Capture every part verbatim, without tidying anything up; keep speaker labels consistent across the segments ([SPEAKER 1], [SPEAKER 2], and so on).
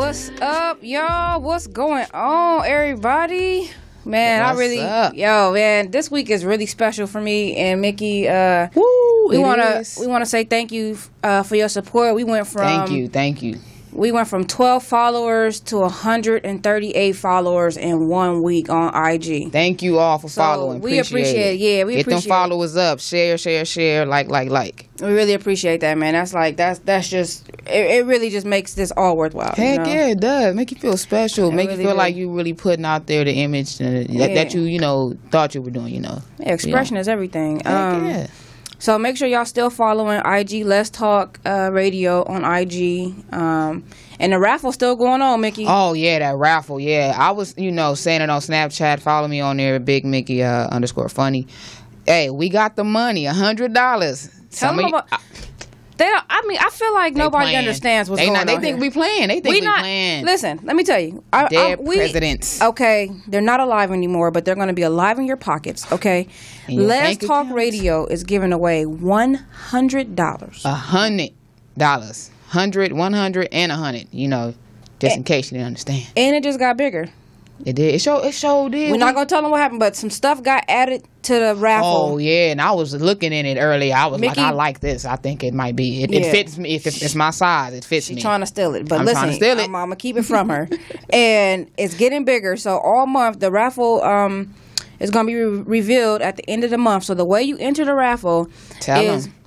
[SPEAKER 1] What's up, y'all? What's going on, everybody? Man,
[SPEAKER 2] What's
[SPEAKER 1] I really,
[SPEAKER 2] up?
[SPEAKER 1] yo, man, this week is really special for me and Mickey. Uh,
[SPEAKER 2] Woo,
[SPEAKER 1] we
[SPEAKER 2] it
[SPEAKER 1] wanna
[SPEAKER 2] is.
[SPEAKER 1] we wanna say thank you uh, for your support. We went from
[SPEAKER 2] Thank you, thank you.
[SPEAKER 1] We went from twelve followers to one hundred thirty-eight followers in one week on I G.
[SPEAKER 2] Thank you all for
[SPEAKER 1] So
[SPEAKER 2] following.
[SPEAKER 1] we appreciate it. Yeah, we
[SPEAKER 2] Get
[SPEAKER 1] appreciate
[SPEAKER 2] them followers up. Share, share, share. Like, like, like.
[SPEAKER 1] We really appreciate that, man. That's like that's that's just it, it really just makes this all worthwhile.
[SPEAKER 2] Heck
[SPEAKER 1] you know?
[SPEAKER 2] yeah, it does. Make you feel special.
[SPEAKER 1] It
[SPEAKER 2] Make
[SPEAKER 1] really
[SPEAKER 2] you feel
[SPEAKER 1] do.
[SPEAKER 2] like you really putting out there the image that,
[SPEAKER 1] Yeah.
[SPEAKER 2] that you, you know, thought you were doing, you know.
[SPEAKER 1] Yeah, expression is everything.
[SPEAKER 2] Heck
[SPEAKER 1] Um,
[SPEAKER 2] yeah.
[SPEAKER 1] So make sure y'all still following I G LesTalk uh, Radio on I G. Um, and the raffle's still going on, Mickey.
[SPEAKER 2] Oh, yeah, that raffle, yeah. I was, you know, saying it on Snapchat. Follow me on there, Big Mickey uh, underscore funny. Hey, we got the money, one hundred dollars.
[SPEAKER 1] Tell them about... They don't, I mean, I feel like
[SPEAKER 2] They
[SPEAKER 1] nobody
[SPEAKER 2] playing.
[SPEAKER 1] understands what's
[SPEAKER 2] they
[SPEAKER 1] going
[SPEAKER 2] not,
[SPEAKER 1] on
[SPEAKER 2] They think
[SPEAKER 1] here.
[SPEAKER 2] we playing. They think we,
[SPEAKER 1] we not,
[SPEAKER 2] playing.
[SPEAKER 1] Listen, let me tell you. I,
[SPEAKER 2] Dead
[SPEAKER 1] I, we,
[SPEAKER 2] presidents.
[SPEAKER 1] Okay, they're not alive anymore, but they're going to be alive in your pockets, okay?
[SPEAKER 2] In your
[SPEAKER 1] Let's
[SPEAKER 2] bank
[SPEAKER 1] Talk
[SPEAKER 2] accounts.
[SPEAKER 1] Radio is giving away one hundred dollars.
[SPEAKER 2] A hundred dollars. Hundred, one hundred, and a hundred. You know, just in case you didn't understand.
[SPEAKER 1] And it just got bigger.
[SPEAKER 2] It did. It showed. It showed. Did.
[SPEAKER 1] We're not going to tell them what happened, but some stuff got added to the raffle.
[SPEAKER 2] Oh yeah, and I was looking in it earlier. I was
[SPEAKER 1] Mickey-
[SPEAKER 2] like, I like this. I think it might be. It,
[SPEAKER 1] Yeah.
[SPEAKER 2] it fits me. If it, it's my size, it fits
[SPEAKER 1] She's
[SPEAKER 2] me.
[SPEAKER 1] trying to steal it. But
[SPEAKER 2] I'm
[SPEAKER 1] listen,
[SPEAKER 2] trying to steal it.
[SPEAKER 1] I'm, I'm going to keep it from her. And it's getting bigger. So all month, the raffle um, is going to be re- revealed at the end of the month. So the way you enter the raffle
[SPEAKER 2] Tell
[SPEAKER 1] is
[SPEAKER 2] 'em.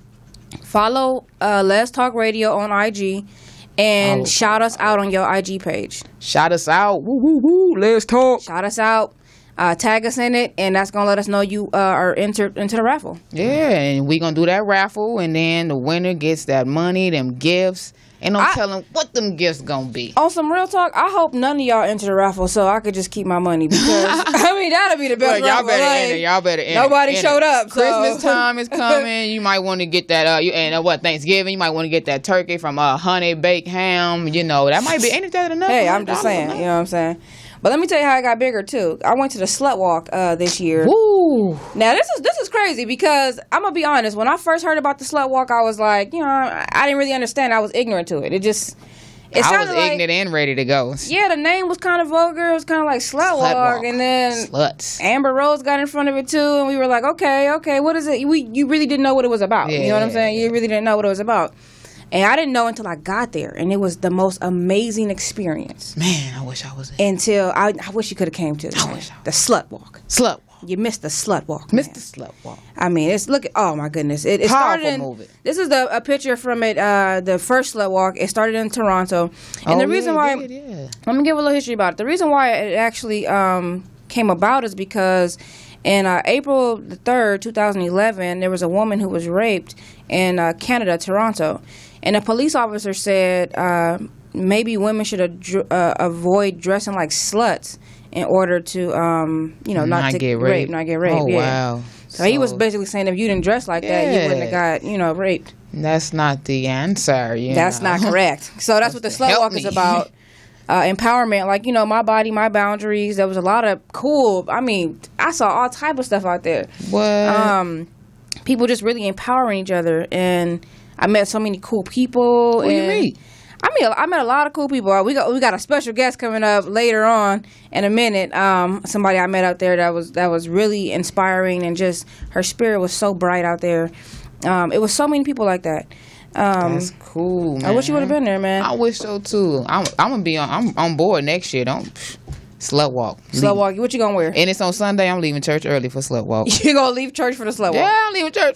[SPEAKER 1] follow uh, Let's Talk Radio on I G and
[SPEAKER 2] Oh.
[SPEAKER 1] shout us out on your I G page.
[SPEAKER 2] Shout us out. Woo woo woo. Let's talk.
[SPEAKER 1] Shout us out. Uh, tag us in it, and that's going to let us know you uh, are entered into the raffle.
[SPEAKER 2] Yeah, and we gonna do that raffle, and then the winner gets that money, them gifts, and don't
[SPEAKER 1] I-
[SPEAKER 2] tell them what them gifts gonna be.
[SPEAKER 1] On some real talk, I hope none of y'all enter the raffle so I could just keep my money because, I mean, that'll be the best
[SPEAKER 2] Look, y'all
[SPEAKER 1] raffle.
[SPEAKER 2] better
[SPEAKER 1] like,
[SPEAKER 2] enter. Y'all better enter.
[SPEAKER 1] Nobody
[SPEAKER 2] Enter.
[SPEAKER 1] showed up. So.
[SPEAKER 2] Christmas time is coming. You might want to get that. Uh, you and uh, what Thanksgiving? You might want to get that turkey from uh, honey baked ham. You know that might be. Ain't that enough?
[SPEAKER 1] Hey, I'm just saying. You know what I'm saying? But let me tell you how I got bigger too. I went to the slut walk uh, this year.
[SPEAKER 2] Woo!
[SPEAKER 1] Now this is this is crazy because I'm gonna be honest. When I first heard about the slut walk, I was like, you know, I, I didn't really understand. I was ignorant to it. It just it
[SPEAKER 2] I was
[SPEAKER 1] sounded like,
[SPEAKER 2] ignorant and ready to go.
[SPEAKER 1] yeah, the name was kind of vulgar. It was kind of like slut,
[SPEAKER 2] Slut
[SPEAKER 1] walk,
[SPEAKER 2] walk.
[SPEAKER 1] and then
[SPEAKER 2] Sluts.
[SPEAKER 1] Amber Rose got in front of it too, and we were like, okay, okay, what is it? We you really didn't know what it was about. You know what I'm
[SPEAKER 2] Yeah.
[SPEAKER 1] saying? You really didn't know what it was about. And I didn't know until I got there, and it was the most amazing experience.
[SPEAKER 2] Man, I wish I was there.
[SPEAKER 1] Until I, I wish you could have came to
[SPEAKER 2] I
[SPEAKER 1] man.
[SPEAKER 2] wish I
[SPEAKER 1] the slut walk.
[SPEAKER 2] Slut walk.
[SPEAKER 1] You missed the slut walk,
[SPEAKER 2] Mister
[SPEAKER 1] man.
[SPEAKER 2] Slut walk.
[SPEAKER 1] I mean, it's look. Oh my goodness! It, it started.
[SPEAKER 2] Powerful
[SPEAKER 1] In,
[SPEAKER 2] movie.
[SPEAKER 1] This is the a picture from it. Uh, the first slut walk. It started in Toronto, and
[SPEAKER 2] Oh,
[SPEAKER 1] the reason
[SPEAKER 2] yeah,
[SPEAKER 1] why.
[SPEAKER 2] it did, yeah.
[SPEAKER 1] Let me give a little history about it. The reason why it actually um, came about is because in uh, April the third, two thousand eleven, there was a woman who was raped in uh, Canada, Toronto, and a police officer said uh, maybe women should ad- uh, avoid dressing like sluts in order to, um, you know, not,
[SPEAKER 2] Not
[SPEAKER 1] to
[SPEAKER 2] get
[SPEAKER 1] rape,
[SPEAKER 2] raped.
[SPEAKER 1] not get raped.
[SPEAKER 2] Oh,
[SPEAKER 1] yeah.
[SPEAKER 2] wow.
[SPEAKER 1] So, he was basically saying if you didn't dress like that, you wouldn't have got, you know, raped.
[SPEAKER 2] That's not the answer. You
[SPEAKER 1] That's
[SPEAKER 2] know.
[SPEAKER 1] not correct. So that's what the slut
[SPEAKER 2] Help
[SPEAKER 1] walk is
[SPEAKER 2] me.
[SPEAKER 1] about. Uh, empowerment, like, you know, my body, my boundaries. There was a lot of cool. I mean, I saw all type of stuff out there.
[SPEAKER 2] What?
[SPEAKER 1] Um, people just really empowering each other, and I met so many cool people.
[SPEAKER 2] Who you
[SPEAKER 1] and
[SPEAKER 2] meet?
[SPEAKER 1] I mean, I met a lot of cool people. We got we got a special guest coming up later on in a minute. Um, somebody I met out there that was that was really inspiring, and just her spirit was so bright out there. Um, it was so many people like that. Um,
[SPEAKER 2] That's cool, man.
[SPEAKER 1] I wish you would have been there, man.
[SPEAKER 2] I wish so too. I'm, I'm gonna be on. I'm on board next year. Don't slut walk.
[SPEAKER 1] Slut
[SPEAKER 2] Leave.
[SPEAKER 1] walk. What you gonna wear?
[SPEAKER 2] And it's on Sunday. I'm leaving church early for slut walk.
[SPEAKER 1] You gonna leave church for the slut walk?
[SPEAKER 2] Yeah, I'm leaving church.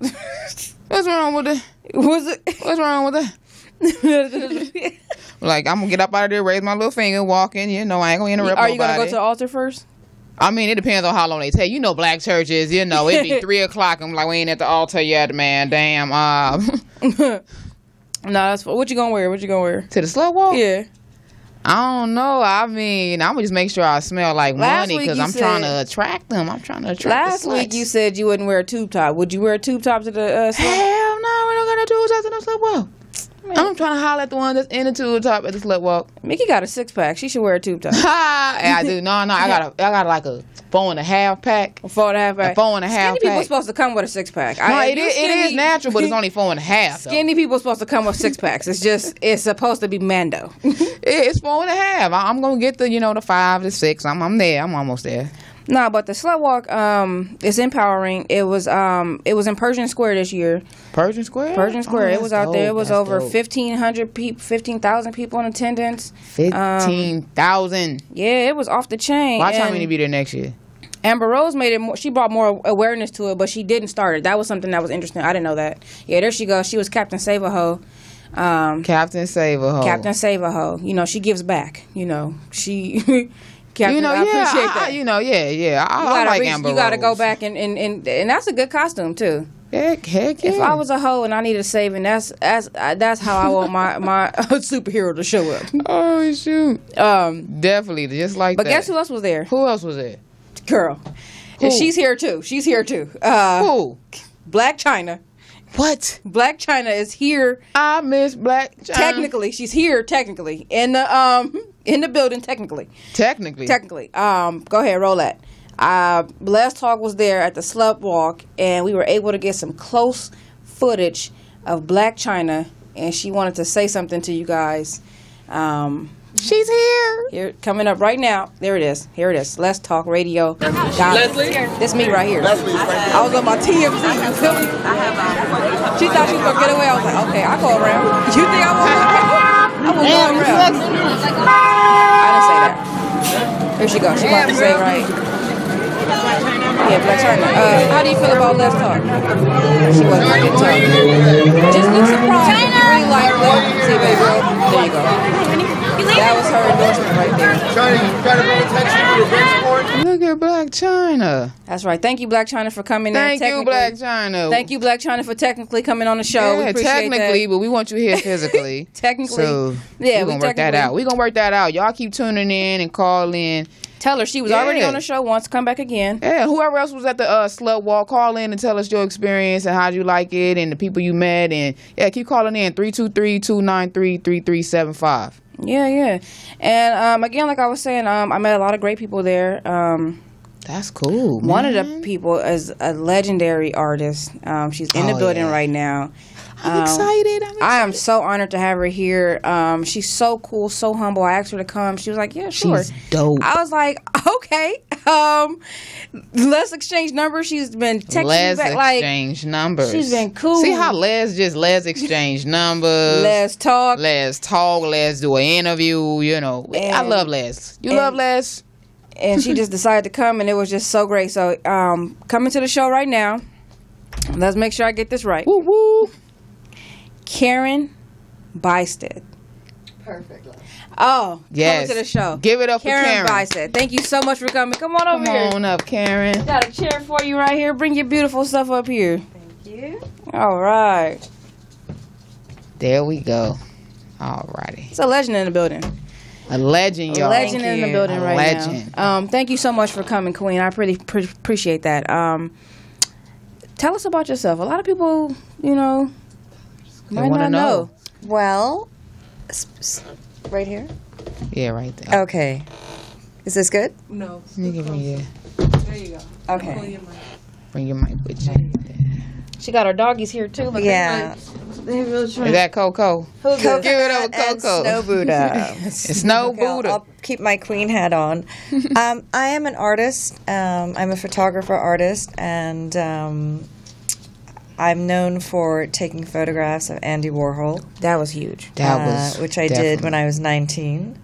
[SPEAKER 2] What's wrong with that?
[SPEAKER 1] Was it?
[SPEAKER 2] What's wrong with that? Like, I'm gonna get up out of there, raise my little finger, walking. You know, I ain't gonna interrupt
[SPEAKER 1] Are
[SPEAKER 2] nobody.
[SPEAKER 1] you gonna go to the altar first?
[SPEAKER 2] I mean, it depends on how long they take. You know, black churches. You know, it'd be three o'clock. I'm like, we ain't at the altar yet, man. Damn. Uh,
[SPEAKER 1] No, that's what you gonna wear. What you gonna wear?
[SPEAKER 2] to the slut walk.
[SPEAKER 1] Yeah.
[SPEAKER 2] I don't know. I mean, I'm gonna just make sure I smell like
[SPEAKER 1] Last
[SPEAKER 2] money
[SPEAKER 1] week
[SPEAKER 2] because
[SPEAKER 1] you
[SPEAKER 2] I'm
[SPEAKER 1] said-
[SPEAKER 2] trying to attract them. I'm trying to attract
[SPEAKER 1] Last
[SPEAKER 2] the
[SPEAKER 1] week
[SPEAKER 2] sluts.
[SPEAKER 1] you said you wouldn't wear a tube top. Would you wear a tube top to the uh, slut?
[SPEAKER 2] Hell no, we don't got no tube tops in no slut walk. I'm trying to holler at the one that's in the tube top at the slut walk.
[SPEAKER 1] Mickey got a six pack. She should wear a tube top.
[SPEAKER 2] Ha! Yeah, I do. No, no, I got a, I got like a four and a half pack.
[SPEAKER 1] Four and a half pack.
[SPEAKER 2] A four and a half
[SPEAKER 1] Skinny people
[SPEAKER 2] pack.
[SPEAKER 1] supposed to come with a six pack.
[SPEAKER 2] No,
[SPEAKER 1] I,
[SPEAKER 2] it is, it is natural, but it's only four and a half. Though.
[SPEAKER 1] Skinny people supposed to come with six packs. It's just it's supposed to be Mando.
[SPEAKER 2] It's four and a half. I- I'm gonna get the you know the five to six. I'm I'm there. I'm almost there.
[SPEAKER 1] No, but the slut walk um is empowering. It was um it was in Persian Square this year.
[SPEAKER 2] Persian Square.
[SPEAKER 1] Persian Square.
[SPEAKER 2] Oh,
[SPEAKER 1] it was out
[SPEAKER 2] dope.
[SPEAKER 1] there. It was
[SPEAKER 2] That's
[SPEAKER 1] over
[SPEAKER 2] dope.
[SPEAKER 1] fifteen hundred people, fifteen thousand people in attendance.
[SPEAKER 2] Fifteen thousand.
[SPEAKER 1] Um, yeah, it was off the chain.
[SPEAKER 2] Watch how
[SPEAKER 1] And
[SPEAKER 2] many be there next year.
[SPEAKER 1] Amber Rose made it more, she brought more awareness to it, but she didn't start it. That was something that was interesting. I didn't know that. Yeah, there she goes. She was Captain Save-A-Ho. Um,
[SPEAKER 2] Captain Save-A-Ho.
[SPEAKER 1] Captain Save-A-Ho. You know, she gives back. You know, she... Captain,
[SPEAKER 2] you know,
[SPEAKER 1] I
[SPEAKER 2] yeah,
[SPEAKER 1] appreciate
[SPEAKER 2] I,
[SPEAKER 1] that.
[SPEAKER 2] I, you know, yeah, yeah. I,
[SPEAKER 1] you
[SPEAKER 2] I
[SPEAKER 1] gotta
[SPEAKER 2] like
[SPEAKER 1] reach,
[SPEAKER 2] Amber
[SPEAKER 1] You got to go
[SPEAKER 2] Rose.
[SPEAKER 1] back, and, and, and, and that's a good costume, too.
[SPEAKER 2] Heck, heck yeah.
[SPEAKER 1] If I was a hoe and I needed saving, that's that's uh, that's how I want my, my superhero to show up.
[SPEAKER 2] Oh, shoot.
[SPEAKER 1] Um,
[SPEAKER 2] Definitely, just like
[SPEAKER 1] but
[SPEAKER 2] that.
[SPEAKER 1] guess who else was there?
[SPEAKER 2] Who else was there?
[SPEAKER 1] Girl.
[SPEAKER 2] Who?
[SPEAKER 1] And she's here, too. She's here, too. Uh,
[SPEAKER 2] Who?
[SPEAKER 1] Blacc Chyna.
[SPEAKER 2] What?
[SPEAKER 1] Blacc Chyna is here.
[SPEAKER 2] I miss Blacc Chyna.
[SPEAKER 1] Technically, she's here. Technically, in the um in the building. Technically,
[SPEAKER 2] Technically.
[SPEAKER 1] technically. Um, go ahead, roll that. Uh, LesTalk was there at the slut walk, and we were able to get some close footage of Blacc Chyna, and she wanted to say something to you guys. Um,
[SPEAKER 2] She's here.
[SPEAKER 1] here, coming up right now. There it is. Here it is. LesTalk Radio.
[SPEAKER 3] Leslie?
[SPEAKER 1] This me right here.
[SPEAKER 3] Leslie,
[SPEAKER 1] I was on my T M Z. You feel me? She thought she was gonna get away. I was like, okay, I'll go around. You think I won't go around? I will go around. I didn't say that. Here she goes. She about to say right. Yeah, Blacc Chyna. Uh, how do you feel about LesTalk? She wasn't gonna get tough. Just look surprised. If you really like Blacc, see, baby girl. There you go. That was her endorsement right there.
[SPEAKER 3] Chyna, you got a little attention for your bench sport?
[SPEAKER 2] Look at Blacc Chyna.
[SPEAKER 1] That's right. Thank you, Blacc Chyna, for coming
[SPEAKER 2] Thank
[SPEAKER 1] in.
[SPEAKER 2] you, Blacc Chyna.
[SPEAKER 1] Thank you, Blacc Chyna, for technically coming on the show.
[SPEAKER 2] Yeah,
[SPEAKER 1] we appreciate
[SPEAKER 2] technically,
[SPEAKER 1] that.
[SPEAKER 2] but we want you here physically.
[SPEAKER 1] Technically.
[SPEAKER 2] So,
[SPEAKER 1] Yeah,
[SPEAKER 2] we're
[SPEAKER 1] we
[SPEAKER 2] going to work that
[SPEAKER 1] technically-
[SPEAKER 2] out. We're going to work that out. Y'all keep tuning in and call in.
[SPEAKER 1] Tell her she was
[SPEAKER 2] Yeah.
[SPEAKER 1] already on the show once. Come back again.
[SPEAKER 2] Yeah, whoever else was at the uh, slut walk, call in and tell us your experience and how you like it and the people you met. And, yeah, keep calling in, three two three, two nine three, three three seven five.
[SPEAKER 1] Yeah, yeah. And um, again, like I was saying, um, I met a lot of great people there. Um,
[SPEAKER 2] That's cool.
[SPEAKER 1] one of
[SPEAKER 2] man.
[SPEAKER 1] the people is a legendary artist. Um, she's in the
[SPEAKER 2] Oh,
[SPEAKER 1] building
[SPEAKER 2] yeah.
[SPEAKER 1] right now.
[SPEAKER 2] I'm
[SPEAKER 1] Um,
[SPEAKER 2] excited. I'm excited.
[SPEAKER 1] I am so honored to have her here. Um, she's so cool, so humble. I asked her to come. She was like, "Yeah, sure."
[SPEAKER 2] She's dope.
[SPEAKER 1] I was like, "Okay, um, let's exchange numbers." She's been texting
[SPEAKER 2] Les
[SPEAKER 1] me back like,
[SPEAKER 2] exchange numbers.
[SPEAKER 1] she's been cool.
[SPEAKER 2] See how Les just Les exchange numbers.
[SPEAKER 1] "Let's talk."
[SPEAKER 2] Let's talk. Let's do an interview. You know, I
[SPEAKER 1] And-
[SPEAKER 2] love Les. You
[SPEAKER 1] and-
[SPEAKER 2] love Les?
[SPEAKER 1] And she just decided to come, and it was just so great. So, um, coming to the show right now. Let's make sure I get this right.
[SPEAKER 2] Woo woo.
[SPEAKER 1] Karen Bystedt.
[SPEAKER 4] Perfect.
[SPEAKER 1] Oh,
[SPEAKER 2] Yes.
[SPEAKER 1] coming to the show.
[SPEAKER 2] Give it up
[SPEAKER 1] Karen,
[SPEAKER 2] for Karen.
[SPEAKER 1] Bystedt. Thank you so much for coming. Come on over
[SPEAKER 2] Come
[SPEAKER 1] here.
[SPEAKER 2] on up, Karen.
[SPEAKER 1] Got a chair for you right here. Bring your beautiful stuff up here.
[SPEAKER 4] Thank you.
[SPEAKER 1] All right.
[SPEAKER 2] There we go. Alrighty.
[SPEAKER 1] It's a legend in the building.
[SPEAKER 2] A legend,
[SPEAKER 1] A
[SPEAKER 2] y'all.
[SPEAKER 1] legend in the
[SPEAKER 2] you.
[SPEAKER 1] building
[SPEAKER 2] A
[SPEAKER 1] right
[SPEAKER 2] legend.
[SPEAKER 1] now. Um, thank you so much for coming, Queen. I pretty pre- appreciate that. Um, tell us about yourself. A lot of people, you know, might
[SPEAKER 2] wanna
[SPEAKER 1] not
[SPEAKER 2] know.
[SPEAKER 1] know.
[SPEAKER 4] Well, s- s- right here.
[SPEAKER 2] Yeah, right there.
[SPEAKER 4] Okay. Is this good?
[SPEAKER 1] No.
[SPEAKER 2] Let me give me your,
[SPEAKER 1] There you go.
[SPEAKER 4] Okay.
[SPEAKER 2] bring your mic with you.
[SPEAKER 1] She got her doggies here too. Look,
[SPEAKER 4] Yeah.
[SPEAKER 1] they really
[SPEAKER 2] Is that Coco?
[SPEAKER 1] Who's
[SPEAKER 4] Coconut
[SPEAKER 2] Give it up,
[SPEAKER 4] and
[SPEAKER 2] Coco.
[SPEAKER 4] Snow Buddha.
[SPEAKER 2] It's Snow
[SPEAKER 4] Okay, I'll-
[SPEAKER 2] Buddha.
[SPEAKER 4] I'll keep my queen hat on. um, I am an artist. Um, I'm a photographer artist, and um, I'm known for taking photographs of Andy Warhol,
[SPEAKER 1] That was huge.
[SPEAKER 2] That
[SPEAKER 4] uh,
[SPEAKER 2] was
[SPEAKER 4] which I did
[SPEAKER 2] definitely-
[SPEAKER 4] when I was nineteen.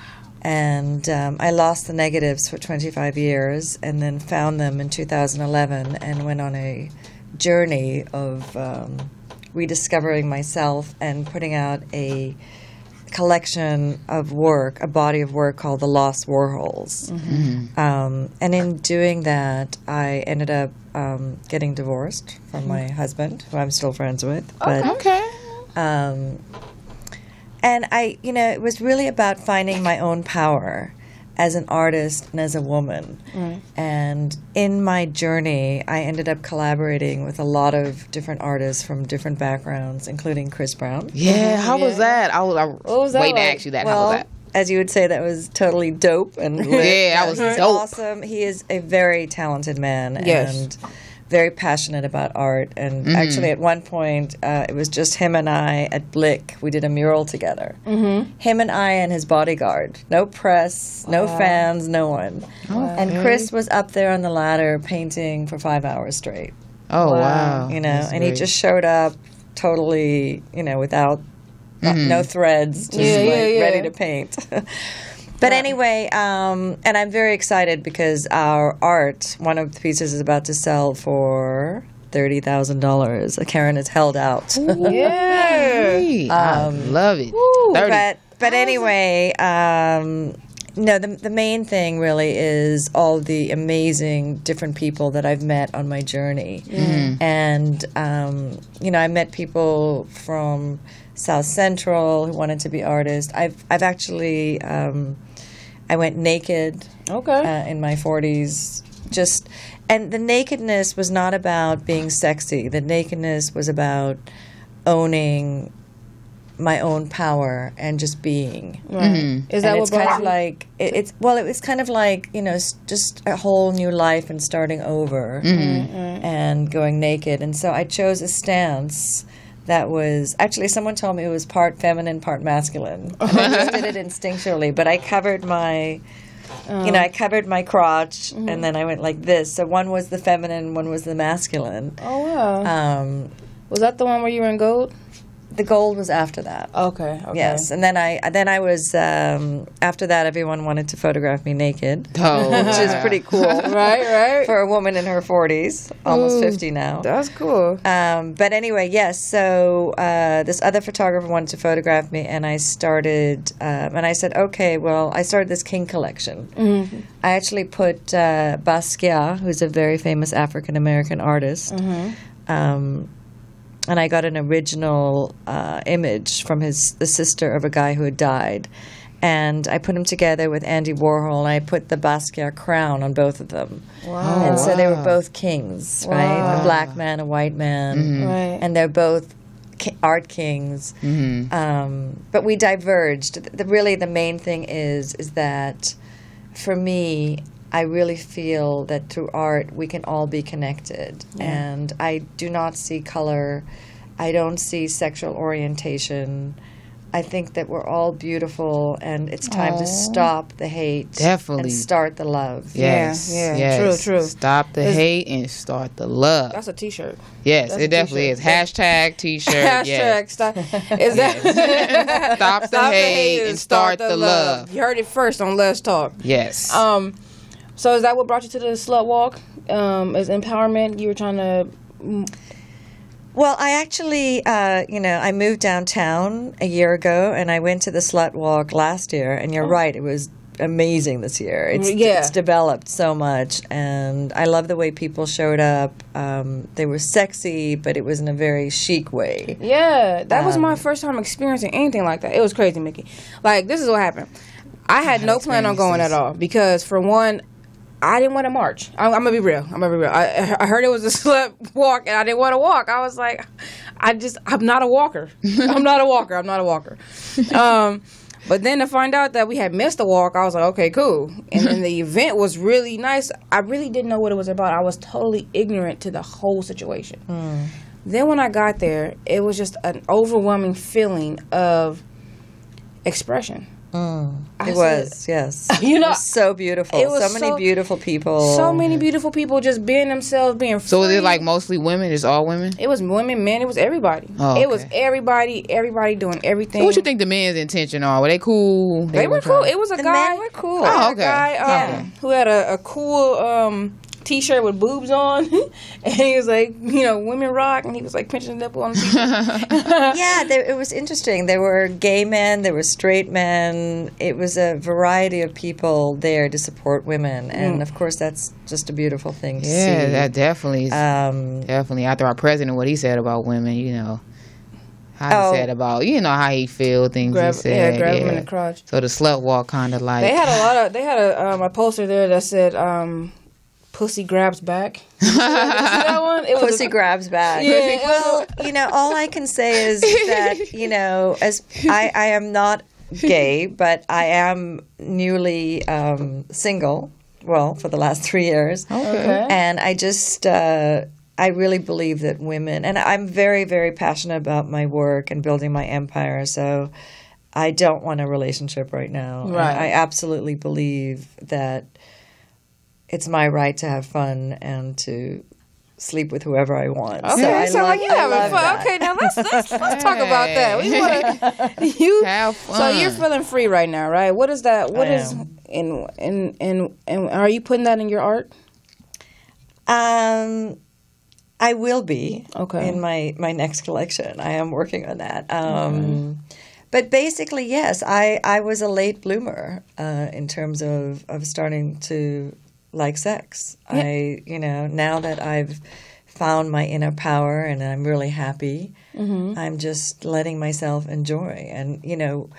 [SPEAKER 4] And um, I lost the negatives for twenty-five years, and then found them in two thousand eleven, and went on a journey of um, rediscovering myself and putting out a collection of work, a body of work called the Lost Warhols. Um, and in doing that, I ended up um, getting divorced from my husband, who I'm still friends with. But
[SPEAKER 2] Okay.
[SPEAKER 4] um, and I, you know, it was really about finding my own power as an artist and as a woman. And in my journey, I ended up collaborating with a lot of different artists from different backgrounds, including Chris Brown.
[SPEAKER 2] Yeah, how was that? I was, I
[SPEAKER 1] was that
[SPEAKER 2] waiting to
[SPEAKER 1] like?
[SPEAKER 2] ask you that.
[SPEAKER 4] Well,
[SPEAKER 2] how was that?
[SPEAKER 4] as you would say, that was totally dope and lit.
[SPEAKER 2] Yeah, that was
[SPEAKER 4] He's
[SPEAKER 2] dope.
[SPEAKER 4] awesome. He is a very talented man.
[SPEAKER 1] Yes.
[SPEAKER 4] And very passionate about art. And
[SPEAKER 2] Mm-hmm.
[SPEAKER 4] actually, at one point, uh, it was just him and I at Blacc. We did a mural together. Mm-hmm. Him and I and his bodyguard. No press, no fans, no one. And Chris was up there on the ladder painting for five hours straight.
[SPEAKER 2] Oh, wow.
[SPEAKER 4] You know,
[SPEAKER 2] That's
[SPEAKER 4] and he
[SPEAKER 2] great.
[SPEAKER 4] just showed up totally, you know, without uh, no threads, just
[SPEAKER 1] Yeah,
[SPEAKER 4] like
[SPEAKER 1] yeah, yeah.
[SPEAKER 4] ready to paint. But anyway, um, and I'm very excited because our art, one of the pieces, is about to sell for thirty thousand dollars. Karen is held out.
[SPEAKER 1] Yeah.
[SPEAKER 2] Hey, I love it. thirty.
[SPEAKER 4] But but anyway, um, no, the the main thing really is all the amazing different people that I've met on my journey, and um, you know, I met people from South Central who wanted to be artists. I've I've actually um, I went naked
[SPEAKER 1] Okay.
[SPEAKER 4] uh, in my forties. Just and the nakedness was not about being sexy. The nakedness was about owning my own power and just being.
[SPEAKER 1] Right. Is that
[SPEAKER 4] and
[SPEAKER 1] what
[SPEAKER 4] it's kind
[SPEAKER 1] brought
[SPEAKER 4] of
[SPEAKER 1] you?
[SPEAKER 4] like it, it's well, it was kind of like you know s- just a whole new life and starting over and going naked. And so I chose a stance that was actually someone told me it was part feminine, part masculine. And I just did it instinctually, but I covered my. You know, I covered my crotch, and then I went like this. So one was the feminine, one was the masculine.
[SPEAKER 1] Oh wow.
[SPEAKER 4] Um,
[SPEAKER 1] Was that the one where you were in gold?
[SPEAKER 4] the gold was after that.
[SPEAKER 1] Okay. Okay.
[SPEAKER 4] Yes, and then I then I was um, after that. Everyone wanted to photograph me naked,
[SPEAKER 2] Oh,
[SPEAKER 4] which is pretty cool
[SPEAKER 1] Right. Right.
[SPEAKER 4] for a woman in her forties, almost
[SPEAKER 1] Ooh.
[SPEAKER 4] fifty now.
[SPEAKER 1] That's cool.
[SPEAKER 4] Um, but anyway, yes. So uh, this other photographer wanted to photograph me, and I started. Um, and I said, okay, well, I started this King collection.
[SPEAKER 1] Mm-hmm.
[SPEAKER 4] I actually put uh, Bystedt, who's a very famous African American artist.
[SPEAKER 1] Mm-hmm.
[SPEAKER 4] Um, and I got an original uh, image from his the sister of a guy who had died, and I put them together with Andy Warhol, and I put the Bystedt crown on both of them.
[SPEAKER 1] Wow.
[SPEAKER 4] And so they were
[SPEAKER 2] wow.
[SPEAKER 4] both kings, right?
[SPEAKER 1] Wow.
[SPEAKER 4] A black man, a white man,
[SPEAKER 1] Right.
[SPEAKER 4] and they're both ki- art kings. Um, but we diverged. The, the, really, the main thing is is that for me, I really feel that through art we can all be connected, and I do not see color. I don't see sexual orientation. I think that we're all beautiful, and it's time to stop the hate
[SPEAKER 2] Definitely.
[SPEAKER 4] and start the love.
[SPEAKER 2] Yes.
[SPEAKER 1] Yeah, yeah.
[SPEAKER 2] Yes.
[SPEAKER 1] True, true.
[SPEAKER 2] Stop the
[SPEAKER 1] It's-
[SPEAKER 2] hate and start the love.
[SPEAKER 1] That's a T-shirt.
[SPEAKER 2] Yes,
[SPEAKER 1] that's
[SPEAKER 2] it
[SPEAKER 1] a
[SPEAKER 2] definitely is.
[SPEAKER 1] t-shirt.
[SPEAKER 2] Hashtag T-shirt.
[SPEAKER 1] Hashtag
[SPEAKER 2] Yes.
[SPEAKER 1] stop. Is that
[SPEAKER 2] Stop the
[SPEAKER 1] Stop
[SPEAKER 2] hate and start the love.
[SPEAKER 1] You heard it first on Let's Talk.
[SPEAKER 2] Yes.
[SPEAKER 1] Um, so is that what brought you to the slut walk? Um, is empowerment? You were trying to.
[SPEAKER 4] Well, I actually, uh, you know, I moved downtown a year ago, and I went to the Slut Walk last year. And you're right, it was amazing this year. It's,
[SPEAKER 1] Yeah.
[SPEAKER 4] it's developed so much, and I love the way people showed up. Um, they were sexy, but it was in a very chic way.
[SPEAKER 1] Yeah, that was
[SPEAKER 4] Um,
[SPEAKER 1] my first time experiencing anything like that. It was crazy, Mickey. Like, this is what happened. I had no plan on going at all because, for one, I didn't want to march. I'm, I'm gonna be real. I'm gonna be real. I, I heard it was a slut walk, and I didn't want to walk. I was like, I just, I'm not a walker. I'm not a walker. I'm not a walker. Um, but then to find out that we had missed the walk, I was like, okay, cool. And then the event was really nice. I really didn't know what it was about. I was totally ignorant to the whole situation. Then when I got there, it was just an overwhelming feeling of expression. I
[SPEAKER 4] It
[SPEAKER 1] said-
[SPEAKER 4] was, yes.
[SPEAKER 1] You know,
[SPEAKER 4] it was so beautiful.
[SPEAKER 1] it was
[SPEAKER 4] so many
[SPEAKER 1] so-
[SPEAKER 4] beautiful people.
[SPEAKER 1] So many beautiful people just being themselves, being free.
[SPEAKER 2] so is it like mostly women? It's all women?
[SPEAKER 1] It was women, men. It was everybody.
[SPEAKER 2] Oh,
[SPEAKER 1] It was
[SPEAKER 2] okay.
[SPEAKER 1] everybody. Everybody doing everything.
[SPEAKER 2] So what you think the men's intention are? Were they cool?
[SPEAKER 1] They were
[SPEAKER 2] weren't
[SPEAKER 1] cool.
[SPEAKER 2] trying-
[SPEAKER 1] It was a
[SPEAKER 4] The
[SPEAKER 1] guy.
[SPEAKER 4] men were cool.
[SPEAKER 1] I had
[SPEAKER 2] Oh,
[SPEAKER 1] a
[SPEAKER 2] okay.
[SPEAKER 1] guy um,
[SPEAKER 2] Okay.
[SPEAKER 1] who had a, a cool um, T-shirt with boobs on, and he was like, you know, women rock, and he was like pinching the nipple on the T-shirt.
[SPEAKER 4] Yeah, there, it was interesting. There were gay men, there were straight men. It was a variety of people there to support women, and of course, that's just a beautiful thing to
[SPEAKER 2] Yeah,
[SPEAKER 4] see.
[SPEAKER 2] that definitely is.
[SPEAKER 4] um,
[SPEAKER 2] Definitely. After our president, what he said about women, you know, how
[SPEAKER 4] Oh.
[SPEAKER 2] he said about, you know, how he feel, things
[SPEAKER 1] Grab-
[SPEAKER 2] he said.
[SPEAKER 1] yeah, grab him in the crotch.
[SPEAKER 2] So the slut walk kind of like.
[SPEAKER 1] They had a lot of. They had a um, a poster there that said, um, "Pussy grabs back." Did you see that one? It was
[SPEAKER 4] Pussy
[SPEAKER 1] a-
[SPEAKER 4] grabs back.
[SPEAKER 1] Yeah.
[SPEAKER 4] Well, you know, all I can say is that, you know, as I, I am not gay, but I am newly um, single. Well, for the last three years.
[SPEAKER 2] Okay.
[SPEAKER 4] And I just, uh, I really believe that women, and I'm very, very passionate about my work and building my empire. So I don't want a relationship right now.
[SPEAKER 2] Right.
[SPEAKER 4] I absolutely believe that it's my right to have fun and to sleep with whoever I want.
[SPEAKER 1] Okay,
[SPEAKER 4] so I
[SPEAKER 1] so
[SPEAKER 4] love,
[SPEAKER 1] like you
[SPEAKER 4] I
[SPEAKER 1] having
[SPEAKER 4] love
[SPEAKER 1] fun.
[SPEAKER 4] that.
[SPEAKER 1] Okay, now let's let's, let's talk about that. We wanna, you
[SPEAKER 2] Have
[SPEAKER 1] so
[SPEAKER 2] fun.
[SPEAKER 1] you're feeling free right now, right? What is that? What
[SPEAKER 4] I
[SPEAKER 1] is
[SPEAKER 4] am.
[SPEAKER 1] and and and and are you putting that in your art?
[SPEAKER 4] Um, I will be
[SPEAKER 1] Okay.
[SPEAKER 4] in my, my next collection. I am working on that. Um, But basically, yes, I, I was a late bloomer uh, in terms of, of starting to like sex. I, you know, now that I've found my inner power and I'm really happy, I'm just letting myself enjoy. And, you know,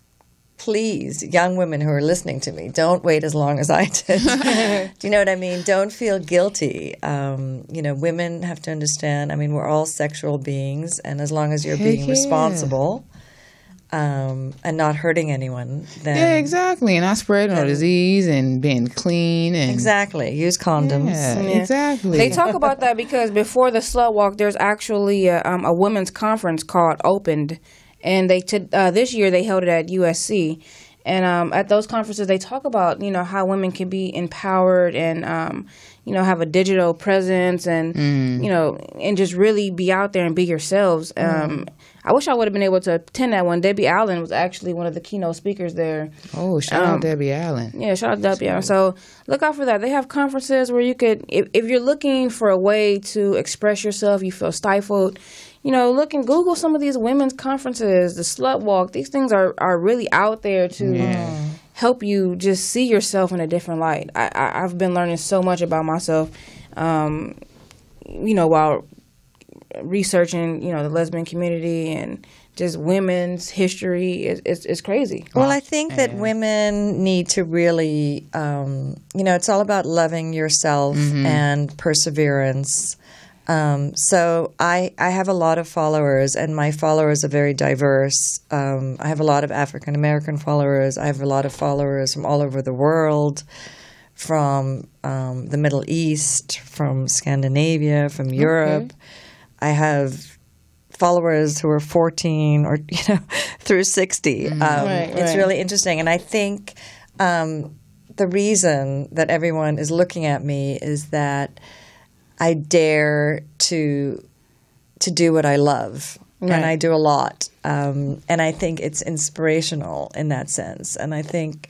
[SPEAKER 4] please, young women who are listening to me, don't wait as long as I did. Do you know what I mean? Don't feel guilty. Um, you know, women have to understand, I mean, we're all sexual beings, and as long as you're
[SPEAKER 2] Heck
[SPEAKER 4] being
[SPEAKER 2] yeah.
[SPEAKER 4] responsible um, and not hurting anyone, then
[SPEAKER 2] Yeah, exactly. And not spreading no disease and being clean and
[SPEAKER 4] exactly. Use condoms.
[SPEAKER 2] Yeah,
[SPEAKER 1] Yeah.
[SPEAKER 2] exactly.
[SPEAKER 1] They talk about that because before the Slut Walk, there's actually a, um, a women's conference called Opened, and they t- uh, this year they held it at U S C. And um, at those conferences, they talk about, you know, how women can be empowered and, um, you know, have a digital presence and, you know, and just really be out there and be yourselves. Um, I wish I would have been able to attend that one. Debbie Allen was actually one of the keynote speakers there.
[SPEAKER 2] Oh, shout
[SPEAKER 1] Um,
[SPEAKER 2] out Debbie Allen.
[SPEAKER 1] Yeah, shout out to Debbie Allen. So look out for that. They have conferences where you could, if, if you're looking for a way to express yourself, you feel stifled, you know, look and Google some of these women's conferences, the Slut Walk. These things are, are really out there to
[SPEAKER 2] Yeah.
[SPEAKER 1] help you just see yourself in a different light. I, I, I've been learning so much about myself, um, you know, while researching, you know, the lesbian community and just women's history. It's, it's, it's crazy.
[SPEAKER 4] Well, I think that
[SPEAKER 2] Yeah.
[SPEAKER 4] women need to really, um, you know, it's all about loving yourself and perseverance. Um, so I, I have a lot of followers, and my followers are very diverse. Um, I have a lot of African American followers. I have a lot of followers from all over the world, from um, the Middle East, from Scandinavia, from Europe. I have followers who are fourteen or you know through sixty. Um,
[SPEAKER 1] Right,
[SPEAKER 4] it's
[SPEAKER 1] right.
[SPEAKER 4] really interesting, and I think um, the reason that everyone is looking at me is that I dare to to do what I love,
[SPEAKER 1] Right.
[SPEAKER 4] and I do a lot. Um, and I think it's inspirational in that sense. And I think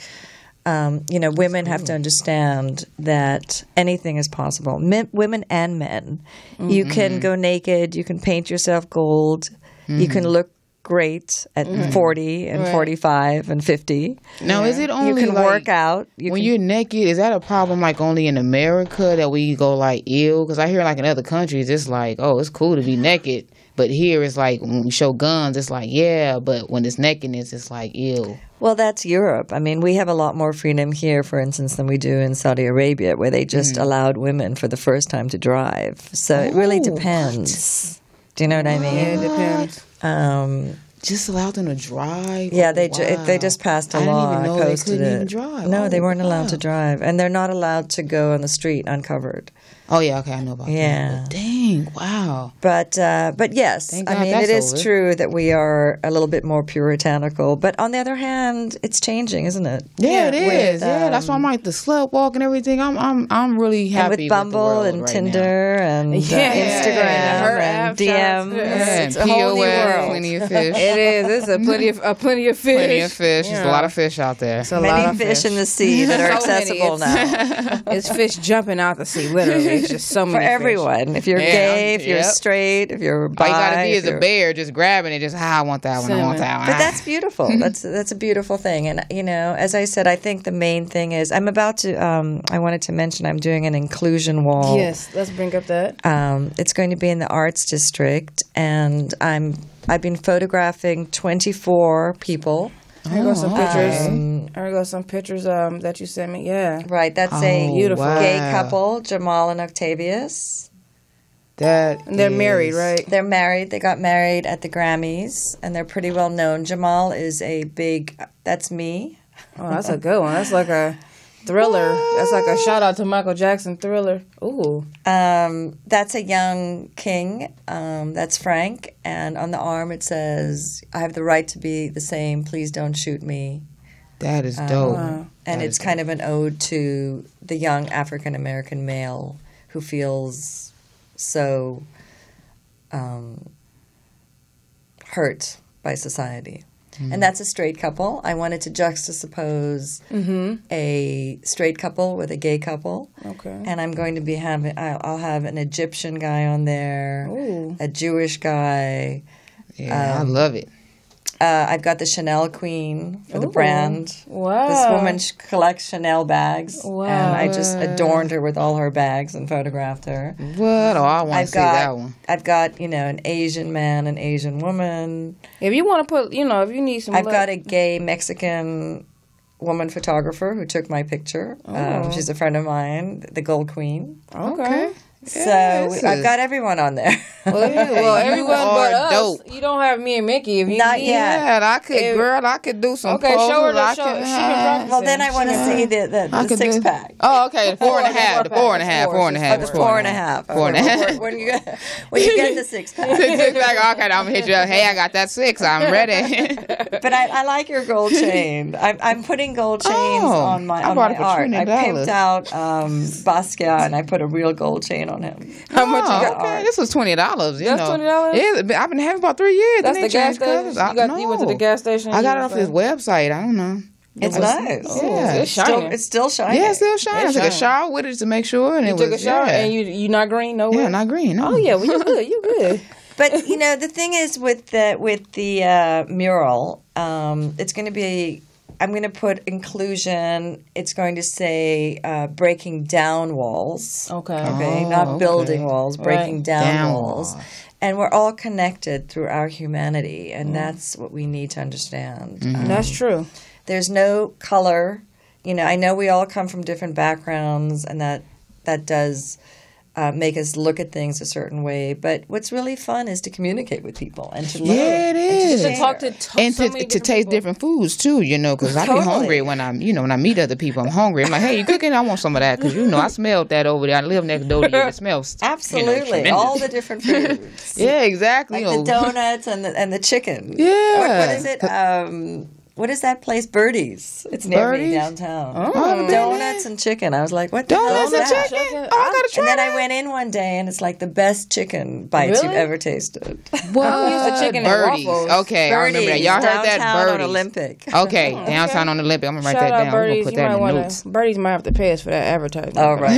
[SPEAKER 4] um, you know women have to understand that anything is possible. Men, women and men. You can go naked. You can paint yourself gold. You can look great at forty and
[SPEAKER 1] Right.
[SPEAKER 4] forty-five and fifty.
[SPEAKER 2] Now, is it only
[SPEAKER 4] You can
[SPEAKER 2] like,
[SPEAKER 4] work out. You
[SPEAKER 2] when
[SPEAKER 4] can,
[SPEAKER 2] you're naked, is that a problem like only in America that we go like ill? Because I hear like in other countries, it's like, oh, it's cool to be naked. But here it's like when we show guns, it's like, yeah. But when it's nakedness, it's like ill.
[SPEAKER 4] Well, that's Europe. I mean, we have a lot more freedom here, for instance, than we do in Saudi Arabia, where they just allowed women for the first time to drive. So it really
[SPEAKER 2] Oh,
[SPEAKER 4] depends. Do you know what I mean?
[SPEAKER 1] Yeah, it depends.
[SPEAKER 4] Um,
[SPEAKER 2] Just allowed them to drive.
[SPEAKER 4] yeah,
[SPEAKER 2] Oh,
[SPEAKER 4] they ju-
[SPEAKER 2] wow.
[SPEAKER 4] they just passed a
[SPEAKER 2] I didn't
[SPEAKER 4] law.
[SPEAKER 2] even know
[SPEAKER 4] I
[SPEAKER 2] they
[SPEAKER 4] posted
[SPEAKER 2] couldn't
[SPEAKER 4] it.
[SPEAKER 2] even drive.
[SPEAKER 4] No,
[SPEAKER 2] Oh,
[SPEAKER 4] they weren't allowed
[SPEAKER 2] wow.
[SPEAKER 4] to drive, and they're not allowed to go on the street uncovered.
[SPEAKER 2] Oh yeah, okay, I know about
[SPEAKER 4] Yeah.
[SPEAKER 2] that. But dang, wow.
[SPEAKER 4] But uh, but yes,
[SPEAKER 2] Thank
[SPEAKER 4] I
[SPEAKER 2] God
[SPEAKER 4] mean
[SPEAKER 2] that's
[SPEAKER 4] it is
[SPEAKER 2] over.
[SPEAKER 4] true that we are a little bit more puritanical. But on the other hand, it's changing, isn't it?
[SPEAKER 2] Yeah, it is.
[SPEAKER 4] With,
[SPEAKER 2] yeah, that's why I'm like the slut walk and everything. I'm I'm I'm really
[SPEAKER 4] And
[SPEAKER 2] happy
[SPEAKER 4] with
[SPEAKER 2] the
[SPEAKER 4] Bumble
[SPEAKER 2] world
[SPEAKER 4] and
[SPEAKER 2] right
[SPEAKER 4] Tinder and uh,
[SPEAKER 1] Yeah,
[SPEAKER 4] Instagram
[SPEAKER 1] her
[SPEAKER 4] and
[SPEAKER 1] app
[SPEAKER 4] D
[SPEAKER 1] shots,
[SPEAKER 4] Ms.
[SPEAKER 1] yeah.
[SPEAKER 4] It's a whole new
[SPEAKER 2] P O S,
[SPEAKER 4] world.
[SPEAKER 2] plenty of fish.
[SPEAKER 1] It is. It's a plenty of a plenty of fish.
[SPEAKER 2] Plenty of fish. There's a
[SPEAKER 1] Yeah.
[SPEAKER 2] lot of fish out there.
[SPEAKER 1] It's a lot
[SPEAKER 4] Many
[SPEAKER 1] of
[SPEAKER 4] fish in the sea that are
[SPEAKER 1] So many.
[SPEAKER 4] accessible
[SPEAKER 1] It's-
[SPEAKER 4] now
[SPEAKER 1] It's fish jumping out the sea. Literally, it's just so many
[SPEAKER 4] for
[SPEAKER 1] fish.
[SPEAKER 4] everyone. If you're
[SPEAKER 2] Yeah,
[SPEAKER 4] gay, if you're
[SPEAKER 2] yep.
[SPEAKER 4] straight, if you're bi,
[SPEAKER 2] All you gotta be
[SPEAKER 4] if
[SPEAKER 2] is a
[SPEAKER 4] you're-
[SPEAKER 2] bear, just grabbing it, just ah, I want that one, I want
[SPEAKER 1] Salmon.
[SPEAKER 2] that one.
[SPEAKER 4] But that's beautiful. That's that's a beautiful thing. And you know, as I said, I think the main thing is I'm about to. Um, I wanted to mention I'm doing an inclusion wall.
[SPEAKER 1] Yes, let's bring up that.
[SPEAKER 4] Um, it's going to be in the Arts District, and I'm I've been photographing twenty-four people.
[SPEAKER 1] Here go some
[SPEAKER 2] Oh,
[SPEAKER 1] pictures.
[SPEAKER 4] Um,
[SPEAKER 1] Here go some pictures um that you sent me. Yeah.
[SPEAKER 4] Right, that's a
[SPEAKER 2] Oh,
[SPEAKER 1] Beautiful.
[SPEAKER 2] wow.
[SPEAKER 4] gay couple, Jamal and Octavius.
[SPEAKER 2] That
[SPEAKER 1] And they're
[SPEAKER 2] is-
[SPEAKER 1] married, right?
[SPEAKER 4] They're married. They got married at the Grammys, and they're pretty well known. Jamal is a big. That's me.
[SPEAKER 1] Oh, that's a good one. That's like a Thriller. That's like a shout out to Michael Jackson. Thriller. Ooh.
[SPEAKER 4] Um, that's a young king. Um, that's Frank. And on the arm it says, "I have the right to be the same. Please don't shoot me."
[SPEAKER 2] That is dope.
[SPEAKER 4] Um, and
[SPEAKER 2] That
[SPEAKER 4] it's
[SPEAKER 2] is
[SPEAKER 4] kind of an ode to the young African American male who feels so um, hurt by society. And that's a straight couple. I wanted to juxtapose
[SPEAKER 1] Mm-hmm.
[SPEAKER 4] a straight couple with a gay couple.
[SPEAKER 1] Okay.
[SPEAKER 4] And I'm going to be having, I'll, I'll have an Egyptian guy on there,
[SPEAKER 1] Ooh.
[SPEAKER 4] a Jewish guy.
[SPEAKER 2] Yeah,
[SPEAKER 4] Um,
[SPEAKER 2] I love it.
[SPEAKER 4] Uh, I've got the Chanel queen for the
[SPEAKER 1] Ooh.
[SPEAKER 4] brand.
[SPEAKER 1] Wow.
[SPEAKER 4] This woman sh- collects Chanel bags.
[SPEAKER 1] Wow.
[SPEAKER 4] And I just adorned her with all her bags and photographed her.
[SPEAKER 2] What? Oh, I want to
[SPEAKER 4] I've
[SPEAKER 2] see
[SPEAKER 4] got,
[SPEAKER 2] that one.
[SPEAKER 4] I've got, you know, an Asian man, an Asian woman.
[SPEAKER 1] If you want to put, you know, if you need some.
[SPEAKER 4] I've
[SPEAKER 1] look-
[SPEAKER 4] got a gay Mexican woman photographer who took my picture.
[SPEAKER 1] Oh.
[SPEAKER 4] Um, she's a friend of mine, the Gold Queen.
[SPEAKER 1] Okay.
[SPEAKER 4] So
[SPEAKER 2] Yes.
[SPEAKER 4] I've got everyone on there.
[SPEAKER 1] Well, yeah, well,
[SPEAKER 2] You
[SPEAKER 1] everyone but
[SPEAKER 2] are
[SPEAKER 1] us.
[SPEAKER 2] dope.
[SPEAKER 1] You don't have me and Mickey. If you
[SPEAKER 4] Not
[SPEAKER 1] need-
[SPEAKER 4] yet.
[SPEAKER 2] Yeah, I could,
[SPEAKER 1] If-
[SPEAKER 2] girl. I could do some
[SPEAKER 1] Okay,
[SPEAKER 2] poses.
[SPEAKER 1] show her the
[SPEAKER 2] I
[SPEAKER 1] show.
[SPEAKER 2] could
[SPEAKER 1] She been
[SPEAKER 2] have-
[SPEAKER 1] practicing.
[SPEAKER 4] Well, then I want to see the, the,
[SPEAKER 2] I
[SPEAKER 4] the
[SPEAKER 2] could
[SPEAKER 4] six
[SPEAKER 2] do-
[SPEAKER 4] pack.
[SPEAKER 2] Oh, okay, the four and a half, the four and a half, four and a half,
[SPEAKER 4] Oh, the
[SPEAKER 2] four
[SPEAKER 4] four and a half.
[SPEAKER 2] four and a half.
[SPEAKER 4] When you get, when you get the six pack.
[SPEAKER 2] Six, six pack. Okay, I'm gonna hit you up. Hey, I got that six. I'm ready.
[SPEAKER 4] But I, I like your gold chain. I'm, I'm putting gold chains
[SPEAKER 2] Oh,
[SPEAKER 4] on my
[SPEAKER 2] I
[SPEAKER 4] on
[SPEAKER 2] bought
[SPEAKER 4] my
[SPEAKER 2] it for
[SPEAKER 4] art. I
[SPEAKER 2] twenty dollars.
[SPEAKER 4] pimped out um, Basquiat and I put a real gold chain on him.
[SPEAKER 1] How much you
[SPEAKER 2] Oh,
[SPEAKER 1] got?
[SPEAKER 2] okay, this was twenty dollars. You
[SPEAKER 1] That's
[SPEAKER 2] know,
[SPEAKER 1] twenty dollars?
[SPEAKER 2] Yeah, but I've been having about three years.
[SPEAKER 1] That's
[SPEAKER 2] Then
[SPEAKER 1] the
[SPEAKER 2] they
[SPEAKER 1] gas
[SPEAKER 2] changed
[SPEAKER 1] station.
[SPEAKER 2] colors.
[SPEAKER 1] You,
[SPEAKER 2] I-
[SPEAKER 1] got, you went to the
[SPEAKER 2] no.
[SPEAKER 1] gas station.
[SPEAKER 2] I got it
[SPEAKER 1] You
[SPEAKER 2] off
[SPEAKER 1] was
[SPEAKER 2] his
[SPEAKER 1] like-
[SPEAKER 2] website. I don't know.
[SPEAKER 4] It's
[SPEAKER 2] It was-
[SPEAKER 4] nice.
[SPEAKER 2] Yeah.
[SPEAKER 1] It's
[SPEAKER 4] Still,
[SPEAKER 1] shining.
[SPEAKER 4] it's still shining.
[SPEAKER 2] Yeah, it's still shining. I
[SPEAKER 1] It's
[SPEAKER 2] took a
[SPEAKER 1] shining.
[SPEAKER 2] shower with it to make sure, and
[SPEAKER 1] You
[SPEAKER 2] it
[SPEAKER 1] took
[SPEAKER 2] was
[SPEAKER 1] a shower
[SPEAKER 2] yeah.
[SPEAKER 1] and you you not green no
[SPEAKER 2] yeah, not green. No.
[SPEAKER 1] Oh yeah, well you good. You good.
[SPEAKER 4] But you know, the thing is with the with the uh, mural, um, it's going to be. I'm going to put inclusion. It's going to say uh, breaking down walls.
[SPEAKER 1] Okay.
[SPEAKER 4] Okay,
[SPEAKER 2] Oh,
[SPEAKER 4] not
[SPEAKER 2] okay.
[SPEAKER 4] building walls, breaking
[SPEAKER 1] Right.
[SPEAKER 4] down,
[SPEAKER 2] Down
[SPEAKER 4] walls.
[SPEAKER 2] walls.
[SPEAKER 4] And we're all connected through our humanity, and that's what we need to understand. Um,
[SPEAKER 1] That's true.
[SPEAKER 4] there's no color. You know, I know we all come from different backgrounds, and that that does uh, make us look at things a certain way. But what's really fun is to communicate with people and to learn.
[SPEAKER 2] Yeah, it
[SPEAKER 4] and
[SPEAKER 2] is.
[SPEAKER 1] To
[SPEAKER 4] share.
[SPEAKER 1] talk to to
[SPEAKER 2] and
[SPEAKER 1] so
[SPEAKER 2] to,
[SPEAKER 1] many
[SPEAKER 2] to taste
[SPEAKER 1] people.
[SPEAKER 2] different foods too, you know, because I be
[SPEAKER 4] Totally.
[SPEAKER 2] hungry when I'm, you know, when I meet other people. I'm hungry. I'm like, hey, you cooking? I want some of that because you know I smelled that over there. I live next door to you. It smells you know,
[SPEAKER 4] Absolutely,
[SPEAKER 2] tremendous.
[SPEAKER 4] all the different foods.
[SPEAKER 2] Yeah, exactly.
[SPEAKER 4] Like
[SPEAKER 2] you
[SPEAKER 4] the
[SPEAKER 2] know.
[SPEAKER 4] donuts and the and the chicken.
[SPEAKER 2] Yeah.
[SPEAKER 4] What, what is it? Um, what is that place? Birdies. It's near me
[SPEAKER 2] Birdies?
[SPEAKER 4] downtown.
[SPEAKER 2] Oh,
[SPEAKER 4] Donuts and chicken. I was like, what the hell
[SPEAKER 2] Donuts
[SPEAKER 4] is
[SPEAKER 2] and
[SPEAKER 4] that?
[SPEAKER 2] chicken?
[SPEAKER 1] Chicken?
[SPEAKER 2] Oh, I gotta try
[SPEAKER 4] And then
[SPEAKER 2] that.
[SPEAKER 4] I went in one day, and it's like the best chicken bites you've
[SPEAKER 1] Really?
[SPEAKER 4] ever tasted.
[SPEAKER 2] What?
[SPEAKER 1] I'm used to chicken and
[SPEAKER 2] Birdies.
[SPEAKER 1] waffles.
[SPEAKER 2] Okay, I remember that. Y'all heard that?
[SPEAKER 4] downtown on
[SPEAKER 2] Birdies.
[SPEAKER 4] Olympic.
[SPEAKER 2] Okay, downtown on the Olympic. I'm gonna write
[SPEAKER 1] Shout
[SPEAKER 2] that
[SPEAKER 1] out
[SPEAKER 2] down. We're
[SPEAKER 1] birdies.
[SPEAKER 2] gonna put
[SPEAKER 1] You
[SPEAKER 2] that
[SPEAKER 1] might
[SPEAKER 2] in the
[SPEAKER 1] want
[SPEAKER 2] notes.
[SPEAKER 1] to. Birdies might have to pay us for that advertising.
[SPEAKER 4] All right.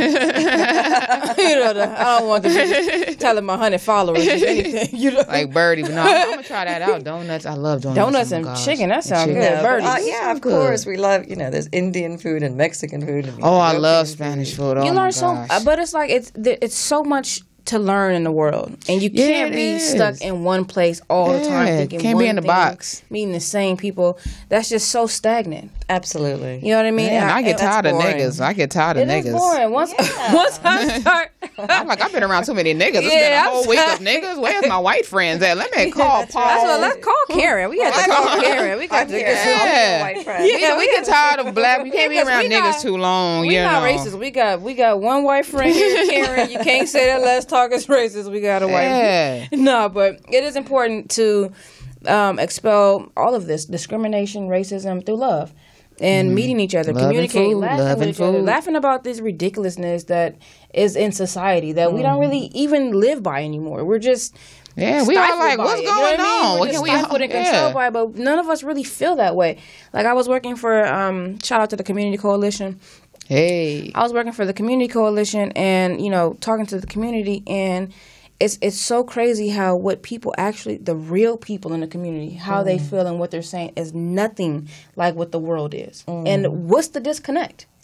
[SPEAKER 1] you know, the, I don't want to be telling my hundred followers just anything. You know,
[SPEAKER 2] Like birdie, but no, I'm, I'm gonna try that out. Donuts, I love donuts.
[SPEAKER 1] Donuts
[SPEAKER 2] oh my
[SPEAKER 1] and
[SPEAKER 2] gosh.
[SPEAKER 1] chicken, that sounds
[SPEAKER 2] chicken.
[SPEAKER 1] good.
[SPEAKER 4] Yeah, but,
[SPEAKER 1] Birdies.
[SPEAKER 4] uh, yeah, of
[SPEAKER 2] Good.
[SPEAKER 4] course. We love, you know, there's Indian food and Mexican food. And
[SPEAKER 2] Oh, I
[SPEAKER 4] Ethiopian
[SPEAKER 2] love
[SPEAKER 4] food.
[SPEAKER 2] Spanish food. Oh
[SPEAKER 1] you
[SPEAKER 2] my
[SPEAKER 1] learn so,
[SPEAKER 2] gosh.
[SPEAKER 1] uh, but it's like it's th- it's so much to learn in the world, and you
[SPEAKER 2] Yeah,
[SPEAKER 1] can't
[SPEAKER 2] it
[SPEAKER 1] be
[SPEAKER 2] is.
[SPEAKER 1] stuck in one place all the time.
[SPEAKER 2] Yeah,
[SPEAKER 1] Thinking
[SPEAKER 2] can't be
[SPEAKER 1] one
[SPEAKER 2] in the
[SPEAKER 1] thing,
[SPEAKER 2] box.
[SPEAKER 1] meeting the same people. That's just so stagnant.
[SPEAKER 4] Absolutely.
[SPEAKER 1] You know what I mean?
[SPEAKER 2] Man, I get
[SPEAKER 1] that's
[SPEAKER 2] tired of
[SPEAKER 1] boring.
[SPEAKER 2] niggas. I get tired of
[SPEAKER 1] It
[SPEAKER 2] niggas.
[SPEAKER 1] is boring. Once once I start,
[SPEAKER 2] I'm like, I've been around too many niggas. It's
[SPEAKER 1] Yeah,
[SPEAKER 2] been a whole
[SPEAKER 1] I'm
[SPEAKER 2] week
[SPEAKER 1] sorry.
[SPEAKER 2] of niggas. Where's my white friends at? Let me call
[SPEAKER 4] that's
[SPEAKER 2] Paul.
[SPEAKER 1] that's what. Let's call Karen. We got to call Karen. We got
[SPEAKER 4] I'm
[SPEAKER 1] to
[SPEAKER 4] here.
[SPEAKER 1] get.
[SPEAKER 4] I'm
[SPEAKER 2] Yeah.
[SPEAKER 4] your white friend.
[SPEAKER 2] Yeah, we get tired of black. We can't be
[SPEAKER 1] Because
[SPEAKER 2] around
[SPEAKER 1] we
[SPEAKER 2] niggas
[SPEAKER 1] not-
[SPEAKER 2] too long.
[SPEAKER 1] We
[SPEAKER 2] you
[SPEAKER 1] not
[SPEAKER 2] know.
[SPEAKER 1] racist. We got we got one white friend here, Karen. You can't say that LesTalk is racist. We got a white.
[SPEAKER 2] Yeah.
[SPEAKER 1] No, but it is important to um, expel all of this discrimination, racism through love. And meeting each other,
[SPEAKER 2] Love and
[SPEAKER 1] communicating,
[SPEAKER 2] food,
[SPEAKER 1] laughing
[SPEAKER 2] love
[SPEAKER 1] with
[SPEAKER 2] and
[SPEAKER 1] each other,
[SPEAKER 2] food.
[SPEAKER 1] laughing about this ridiculousness that is in society that we don't really even live by anymore. We're just
[SPEAKER 2] Yeah, we all
[SPEAKER 1] stifled
[SPEAKER 2] like,
[SPEAKER 1] by
[SPEAKER 2] what's
[SPEAKER 1] it, you know
[SPEAKER 2] going
[SPEAKER 1] what I mean?
[SPEAKER 2] on?
[SPEAKER 1] We're
[SPEAKER 2] What
[SPEAKER 1] just
[SPEAKER 2] can we-
[SPEAKER 1] stifled and controlled
[SPEAKER 2] yeah.
[SPEAKER 1] by it, but none of us really feel that way. Like I was working for, um, shout out to the Community Coalition.
[SPEAKER 2] Hey.
[SPEAKER 1] I was working for the Community Coalition and, you know, talking to the community, and it's it's so crazy how what people actually, the real people in the community, how they feel and what they're saying is nothing like what the world is. And what's the disconnect?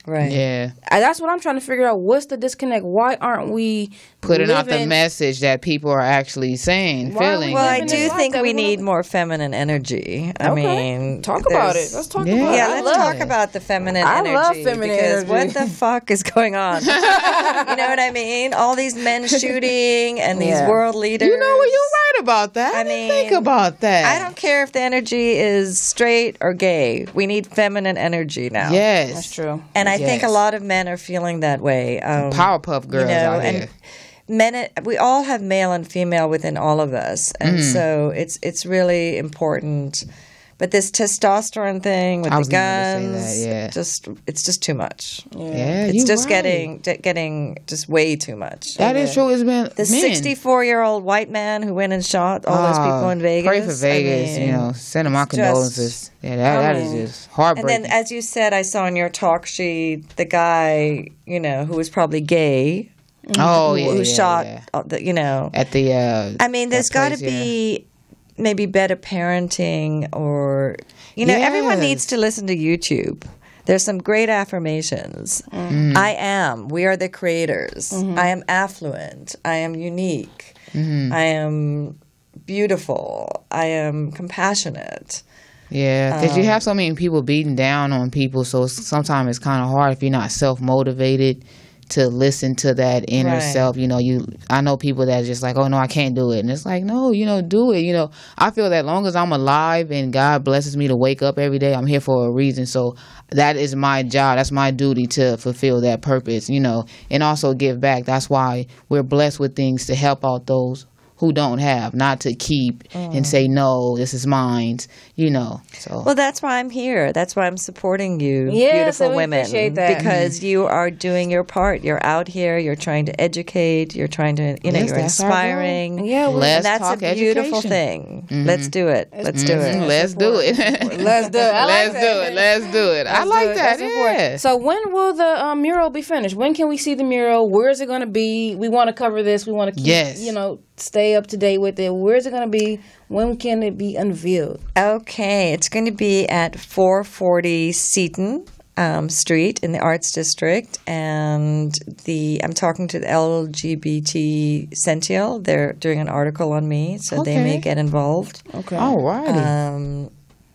[SPEAKER 4] Right.
[SPEAKER 2] Yeah.
[SPEAKER 1] Uh, That's what I'm trying to figure out. What's the disconnect? Why aren't we
[SPEAKER 2] Putting out the
[SPEAKER 1] living-
[SPEAKER 2] message that people are actually saying,
[SPEAKER 1] Why are we
[SPEAKER 2] feeling.
[SPEAKER 4] Well, I
[SPEAKER 1] living
[SPEAKER 4] do
[SPEAKER 1] this life
[SPEAKER 4] think
[SPEAKER 1] that
[SPEAKER 4] we
[SPEAKER 1] we wanna
[SPEAKER 4] need
[SPEAKER 1] live?
[SPEAKER 4] more feminine energy. I
[SPEAKER 1] Okay.
[SPEAKER 4] mean,
[SPEAKER 1] Talk about it.
[SPEAKER 4] there's-
[SPEAKER 1] Let's talk
[SPEAKER 2] Yeah.
[SPEAKER 1] about it.
[SPEAKER 4] Yeah,
[SPEAKER 1] I
[SPEAKER 4] let's
[SPEAKER 1] love
[SPEAKER 4] talk
[SPEAKER 1] it.
[SPEAKER 4] about the feminine
[SPEAKER 1] I
[SPEAKER 4] energy.
[SPEAKER 1] love feminine
[SPEAKER 4] because
[SPEAKER 1] energy.
[SPEAKER 4] what the fuck is going on? You know what I mean? All these men shooting and these
[SPEAKER 1] Yeah.
[SPEAKER 4] world leaders.
[SPEAKER 2] You know what? You're right about that. I,
[SPEAKER 4] I
[SPEAKER 2] didn't
[SPEAKER 4] mean,
[SPEAKER 2] think about that.
[SPEAKER 4] I don't care if the energy is straight or gay. We need feminine energy now.
[SPEAKER 2] Yes.
[SPEAKER 1] That's true.
[SPEAKER 4] And I think a
[SPEAKER 2] Yes.
[SPEAKER 4] lot of men are feeling that way. Um,
[SPEAKER 2] Powerpuff girls
[SPEAKER 4] you know,
[SPEAKER 2] out
[SPEAKER 4] and
[SPEAKER 2] here.
[SPEAKER 4] men, we all have male and female within all of us, and
[SPEAKER 2] Mm.
[SPEAKER 4] so it's it's really important. But this testosterone thing with
[SPEAKER 2] I
[SPEAKER 4] the
[SPEAKER 2] was gonna
[SPEAKER 4] guns,
[SPEAKER 2] say that, yeah.
[SPEAKER 4] just it's just too much.
[SPEAKER 2] Yeah,
[SPEAKER 4] It's
[SPEAKER 2] you
[SPEAKER 4] just
[SPEAKER 2] right.
[SPEAKER 4] getting d- getting just way too much.
[SPEAKER 2] That is true. It's been
[SPEAKER 4] The
[SPEAKER 2] men.
[SPEAKER 4] sixty-four-year-old white man who went and shot all those people in
[SPEAKER 2] Oh,
[SPEAKER 4] Vegas.
[SPEAKER 2] Pray for Vegas.
[SPEAKER 4] I mean,
[SPEAKER 2] you know, send them my
[SPEAKER 4] it's just-
[SPEAKER 2] condolences. Yeah, that, that is
[SPEAKER 1] mean-
[SPEAKER 2] just
[SPEAKER 4] And
[SPEAKER 2] heartbreaking.
[SPEAKER 4] then, as you said, I saw in your talk sheet the guy, you know, who was probably gay,
[SPEAKER 2] oh
[SPEAKER 4] who,
[SPEAKER 2] yeah,
[SPEAKER 4] who
[SPEAKER 2] yeah,
[SPEAKER 4] shot,
[SPEAKER 2] yeah.
[SPEAKER 4] uh, the, you know.
[SPEAKER 2] At the. Uh,
[SPEAKER 4] I mean, there's
[SPEAKER 2] that
[SPEAKER 4] got to
[SPEAKER 2] place, yeah.
[SPEAKER 4] be maybe better parenting, or you know, everyone
[SPEAKER 2] Yes.
[SPEAKER 4] needs to listen to YouTube. There's some great affirmations.
[SPEAKER 2] Mm-hmm.
[SPEAKER 4] I am. We are the creators. I am affluent. I am unique.
[SPEAKER 2] Mm-hmm.
[SPEAKER 4] I am beautiful. I am compassionate.
[SPEAKER 2] Yeah, because you
[SPEAKER 4] Um,
[SPEAKER 2] have so many people beating down on people, so sometimes it's kind of hard if you're not self motivated to listen to that inner
[SPEAKER 4] Right.
[SPEAKER 2] self. You know, you I know people that are just like, oh no, I can't do it, and it's like, no, you know, do it. You know, I feel that long as I'm alive and God blesses me to wake up every day, I'm here for a reason. So that is my job. That's my duty to fulfill that purpose. You know, and also give back. That's why we're blessed with things to help out those who don't have, not to keep and say no, this is mine. You know, so
[SPEAKER 4] Well, that's why I'm here. That's why I'm supporting you,
[SPEAKER 1] Yes,
[SPEAKER 4] beautiful
[SPEAKER 1] and we
[SPEAKER 4] women,
[SPEAKER 1] appreciate that.
[SPEAKER 4] because you are doing your part. You're out here. You're trying to educate. You're trying to, you know,
[SPEAKER 2] Yes,
[SPEAKER 4] you're
[SPEAKER 2] that's our goal.
[SPEAKER 4] inspiring.
[SPEAKER 1] Yeah, we-
[SPEAKER 2] Let's
[SPEAKER 4] and that's
[SPEAKER 2] talk
[SPEAKER 4] a beautiful
[SPEAKER 2] education.
[SPEAKER 4] thing. Let's do it. Let's do
[SPEAKER 2] Mhm,
[SPEAKER 4] it.
[SPEAKER 2] let's do it.
[SPEAKER 1] Let's do it. I like
[SPEAKER 2] Let's
[SPEAKER 1] that.
[SPEAKER 2] do it. Let's do it. I
[SPEAKER 1] Let's
[SPEAKER 2] like
[SPEAKER 1] do it.
[SPEAKER 2] that.
[SPEAKER 1] That's important.
[SPEAKER 2] Yeah.
[SPEAKER 1] So when will the um, mural be finished? When can we see the mural? Where is it going to be? We want to cover this. We want to keep,
[SPEAKER 2] Yes.
[SPEAKER 1] you know, stay up to date with it. Where is it going to be? When can it be unveiled?
[SPEAKER 4] Okay, it's going to be at four forty Seaton um, Street in the Arts District, and the I'm talking to the L G B T Sential. They're doing an article on me, so they may
[SPEAKER 2] Okay.
[SPEAKER 4] get involved.
[SPEAKER 1] Okay.
[SPEAKER 2] All righty.
[SPEAKER 4] Um,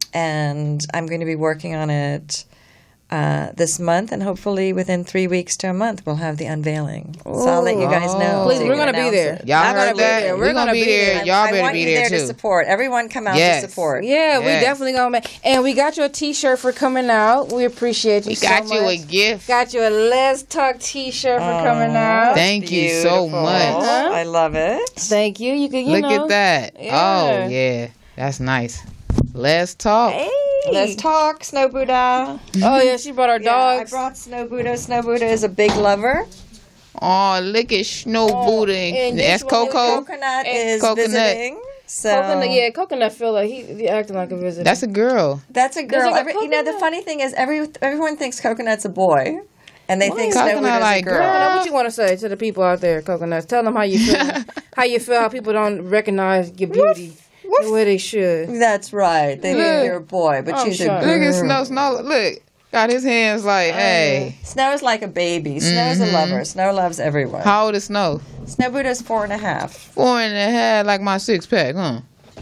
[SPEAKER 4] and I'm going to be working on it uh, this month, and hopefully within three weeks to a month, we'll have the unveiling. So I'll let you guys know.
[SPEAKER 2] Oh.
[SPEAKER 1] Please,
[SPEAKER 4] so you
[SPEAKER 1] we're
[SPEAKER 4] can
[SPEAKER 1] going to be
[SPEAKER 4] announce
[SPEAKER 1] there.
[SPEAKER 4] it.
[SPEAKER 2] Y'all
[SPEAKER 1] I'm gonna
[SPEAKER 2] heard
[SPEAKER 1] be
[SPEAKER 2] that?
[SPEAKER 1] there.
[SPEAKER 2] We're
[SPEAKER 1] We're
[SPEAKER 2] gonna
[SPEAKER 1] gonna
[SPEAKER 2] be
[SPEAKER 1] be
[SPEAKER 2] there.
[SPEAKER 1] there.
[SPEAKER 2] Y'all
[SPEAKER 4] I
[SPEAKER 2] better
[SPEAKER 4] want
[SPEAKER 2] be
[SPEAKER 4] you
[SPEAKER 2] there
[SPEAKER 4] there
[SPEAKER 2] too.
[SPEAKER 4] to support. Everyone come out
[SPEAKER 2] Yes.
[SPEAKER 4] to support.
[SPEAKER 1] Yeah, we
[SPEAKER 2] Yes.
[SPEAKER 1] definitely gonna make. And we got you a T-shirt for coming out. We appreciate you.
[SPEAKER 2] We
[SPEAKER 1] so
[SPEAKER 2] got you
[SPEAKER 1] much.
[SPEAKER 2] a gift.
[SPEAKER 1] Got you a Let's Talk T-shirt for coming out.
[SPEAKER 2] Thank you so
[SPEAKER 4] Beautiful.
[SPEAKER 2] much.
[SPEAKER 1] Uh-huh.
[SPEAKER 4] I love it.
[SPEAKER 1] Thank you. You can you
[SPEAKER 2] Look
[SPEAKER 1] know.
[SPEAKER 2] at that.
[SPEAKER 1] Yeah.
[SPEAKER 2] Oh yeah, that's nice. Let's talk.
[SPEAKER 1] Hey.
[SPEAKER 4] Let's talk, Snow Buddha.
[SPEAKER 1] Oh yeah, she brought her
[SPEAKER 4] Yeah, I
[SPEAKER 1] dogs.
[SPEAKER 4] brought Snow Buddha. Snow Buddha is a big lover.
[SPEAKER 2] Oh, look at Snow
[SPEAKER 1] Oh,
[SPEAKER 2] Buddha.
[SPEAKER 1] and
[SPEAKER 2] That's
[SPEAKER 1] this one is
[SPEAKER 2] Coco.
[SPEAKER 4] Coconut
[SPEAKER 1] And
[SPEAKER 4] is
[SPEAKER 2] Coconut.
[SPEAKER 4] visiting. So
[SPEAKER 1] Coconut, yeah, Coconut feel like he, he acting like a visitor.
[SPEAKER 2] That's a girl.
[SPEAKER 4] that's a girl.
[SPEAKER 1] like a
[SPEAKER 4] Every, you know, the
[SPEAKER 1] coconut.
[SPEAKER 4] funny thing is, every everyone thinks Coconut's a boy, and they think Snow
[SPEAKER 2] Coconut
[SPEAKER 4] Buddha's
[SPEAKER 2] like,
[SPEAKER 4] a girl.
[SPEAKER 2] girl.
[SPEAKER 1] Coconut, what you want to say to the people out there, Coconuts? Tell them how you feel. How you feel? How people don't recognize your beauty the way they should.
[SPEAKER 4] That's right. They
[SPEAKER 2] Look.
[SPEAKER 4] think you're a boy, but
[SPEAKER 1] I'm
[SPEAKER 4] she's
[SPEAKER 1] sure.
[SPEAKER 4] a girl.
[SPEAKER 2] Look at Snow. Snow. Look, got his hands like, hey.
[SPEAKER 4] Snow's like a baby. Snow's a lover. Snow loves everyone.
[SPEAKER 2] How old is Snow?
[SPEAKER 4] Snow Buddha's four and a half.
[SPEAKER 2] Four and a half, like my six pack, huh?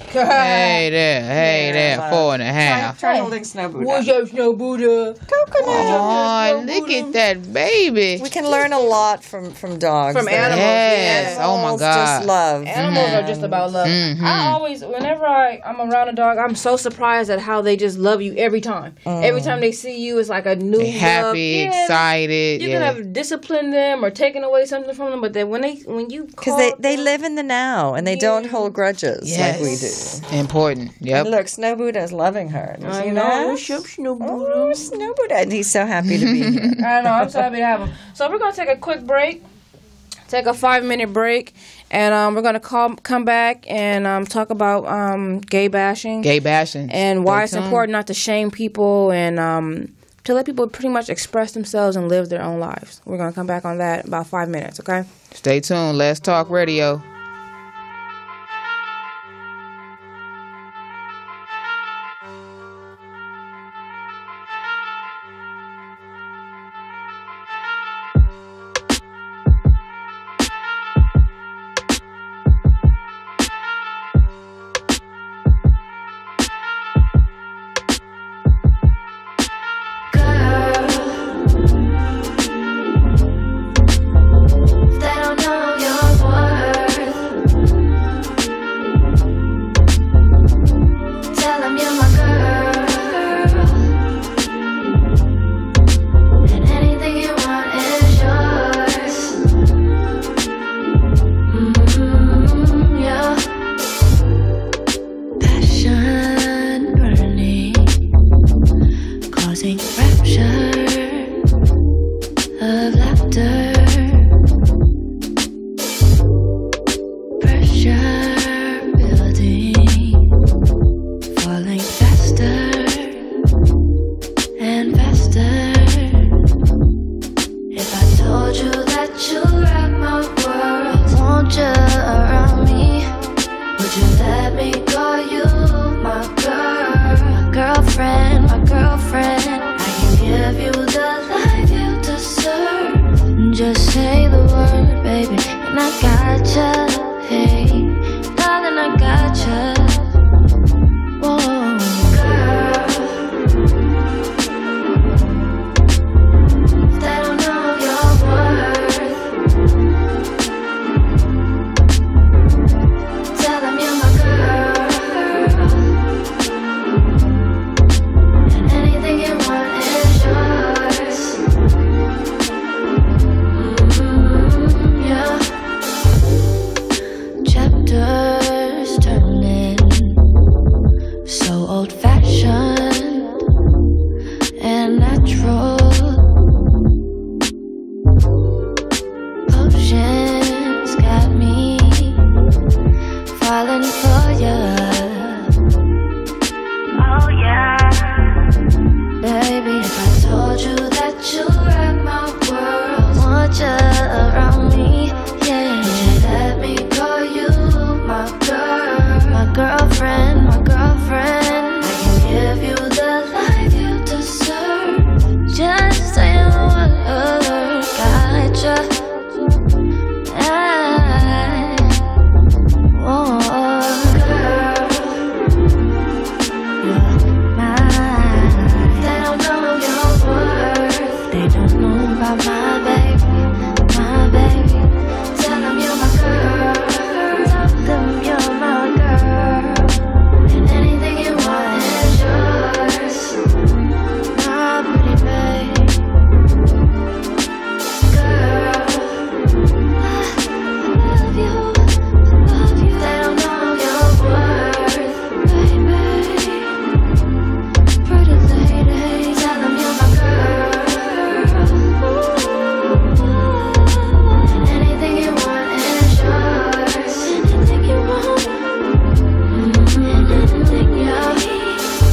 [SPEAKER 2] Hey there, hey
[SPEAKER 4] Yeah,
[SPEAKER 2] there,
[SPEAKER 4] love.
[SPEAKER 2] four and a
[SPEAKER 4] Try,
[SPEAKER 2] half.
[SPEAKER 4] try holding Snow Buddha.
[SPEAKER 1] What's up, Snow Buddha?
[SPEAKER 2] Oh, look at that baby.
[SPEAKER 4] We can learn a lot from from dogs.
[SPEAKER 1] From
[SPEAKER 4] They're-
[SPEAKER 1] animals,
[SPEAKER 2] Yes.
[SPEAKER 1] yeah.
[SPEAKER 2] Oh my
[SPEAKER 4] Animals
[SPEAKER 2] God.
[SPEAKER 4] just love.
[SPEAKER 1] Animals are just about love. I always, whenever I, I'm around a dog, I'm so surprised at how they just love you every time. Every time they see you, it's like a new love.
[SPEAKER 2] Happy,
[SPEAKER 1] Yeah,
[SPEAKER 2] excited.
[SPEAKER 1] You
[SPEAKER 2] yeah.
[SPEAKER 1] can have disciplined them or taken away something from them, but then when they, when you,
[SPEAKER 4] Because they, they live in the now and they don't
[SPEAKER 1] Yeah.
[SPEAKER 4] hold grudges
[SPEAKER 2] Yes.
[SPEAKER 4] like we do.
[SPEAKER 2] Important. Yep.
[SPEAKER 4] And look, Snow Buddha is loving her. Does
[SPEAKER 1] I
[SPEAKER 4] he
[SPEAKER 1] know.
[SPEAKER 4] not?
[SPEAKER 1] What's up, Snow
[SPEAKER 4] Oh,
[SPEAKER 1] Buddha?
[SPEAKER 4] Snow Buddha. And he's so happy to be here.
[SPEAKER 1] I know. I'm so happy to have them. So we're gonna take a quick break. Take a five minute break, and um, we're gonna call, come back and um, talk about um, gay bashing
[SPEAKER 2] Gay bashing.
[SPEAKER 1] and why
[SPEAKER 2] Stay
[SPEAKER 1] it's
[SPEAKER 2] tuned.
[SPEAKER 1] important not to shame people and um, to let people pretty much express themselves and live their own lives. We're gonna come back on that in about five minutes. Okay.
[SPEAKER 2] Stay tuned. Let's Talk Radio.
[SPEAKER 5] let me call you my girl, my girlfriend, my girlfriend. I can give you the life you deserve. Just say the word, baby, and I gotcha. Hey, darling, I gotcha. Whoa, girl. If they don't know your worth, tell them you're my girl. And anything you want is yours. Mm-hmm, yeah. Chapters turning, so old-fashioned and natural. Potions got me falling for ya. Oh yeah, baby. If I told you that you rock my world, want you around me, yeah. Would you let me call you my girl, my girlfriend, my girlfriend? I can give you the life you deserve. Just say the word, gotcha. I, oh, girl, you're mine. They don't know your worth. They don't know about my baby, my baby. Tell them you're my girl. Tell them you're my girl. And anything you want is yours. My pretty babe. Girl, I love you, I love you. They don't know your worth, baby. Pretty lady, tell them you're my girl. And anything you want is yours. Anything you want, mm-hmm. Anything you need.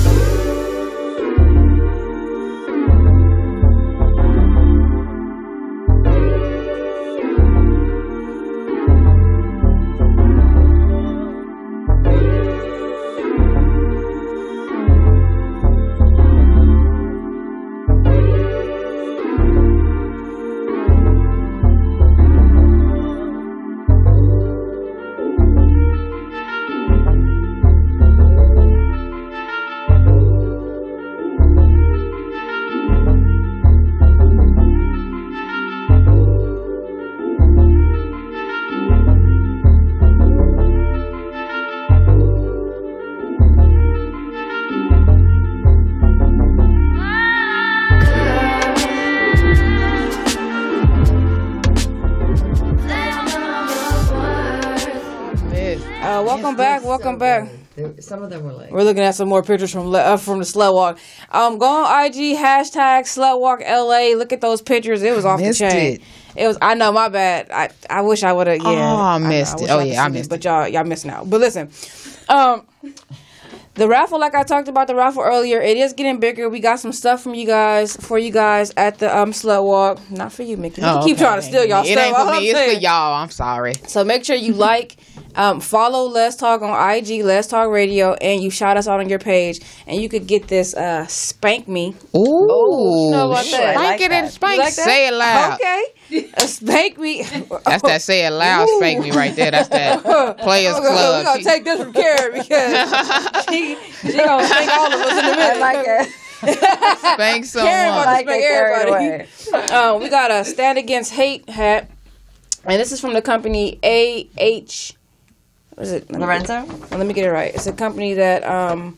[SPEAKER 1] Uh, welcome back, welcome back.
[SPEAKER 4] There- Some of them were like,
[SPEAKER 1] We're looking at some more pictures from le- uh, from the slut walk. Um, go on I G hashtag slut walk L A. Look at those pictures. It was off the
[SPEAKER 2] Missed
[SPEAKER 1] chain.
[SPEAKER 2] it.
[SPEAKER 1] It was. I know. My bad. I I wish I would have. Yeah.
[SPEAKER 2] Oh, I missed
[SPEAKER 1] wish
[SPEAKER 2] it. Oh,
[SPEAKER 1] could
[SPEAKER 2] yeah, I
[SPEAKER 1] see
[SPEAKER 2] missed
[SPEAKER 1] But y'all y'all missing out. But listen, um, the raffle, like I talked about the raffle earlier, it is getting bigger. We got some stuff from you guys for you guys at the um slut walk. Not for you, Mickey.
[SPEAKER 2] Oh,
[SPEAKER 1] keep
[SPEAKER 2] okay.
[SPEAKER 1] trying to steal y'all
[SPEAKER 2] It
[SPEAKER 1] stuff.
[SPEAKER 2] ain't
[SPEAKER 1] All
[SPEAKER 2] for
[SPEAKER 1] I'm
[SPEAKER 2] me. It's
[SPEAKER 1] saying.
[SPEAKER 2] for y'all. I'm sorry.
[SPEAKER 1] So make sure you like, um, follow LesTalk on I G, LesTalk Radio, and you shout us out on your page, and you could get this uh, Spank Me.
[SPEAKER 2] Ooh.
[SPEAKER 1] you know about that?
[SPEAKER 4] I
[SPEAKER 2] Spank
[SPEAKER 4] like
[SPEAKER 2] it
[SPEAKER 4] that.
[SPEAKER 2] and spank.
[SPEAKER 1] You like that?
[SPEAKER 2] Say it loud.
[SPEAKER 1] Okay. A Spank Me.
[SPEAKER 2] That's that say it loud spank me right there. That's that Players
[SPEAKER 1] We're gonna,
[SPEAKER 2] Club.
[SPEAKER 1] we're gonna take this from Karen because she, she gonna spank all of us in a minute.
[SPEAKER 4] I like it.
[SPEAKER 2] Spank
[SPEAKER 1] Karen about
[SPEAKER 2] someone.
[SPEAKER 1] to
[SPEAKER 4] Like
[SPEAKER 1] spank
[SPEAKER 4] it, carried
[SPEAKER 1] everybody. Um, we got a Stand Against Hate hat, and this is from the company A H. What is it? Let me
[SPEAKER 4] Lorenzo?
[SPEAKER 1] Get, well, let me get it right. It's a company that um,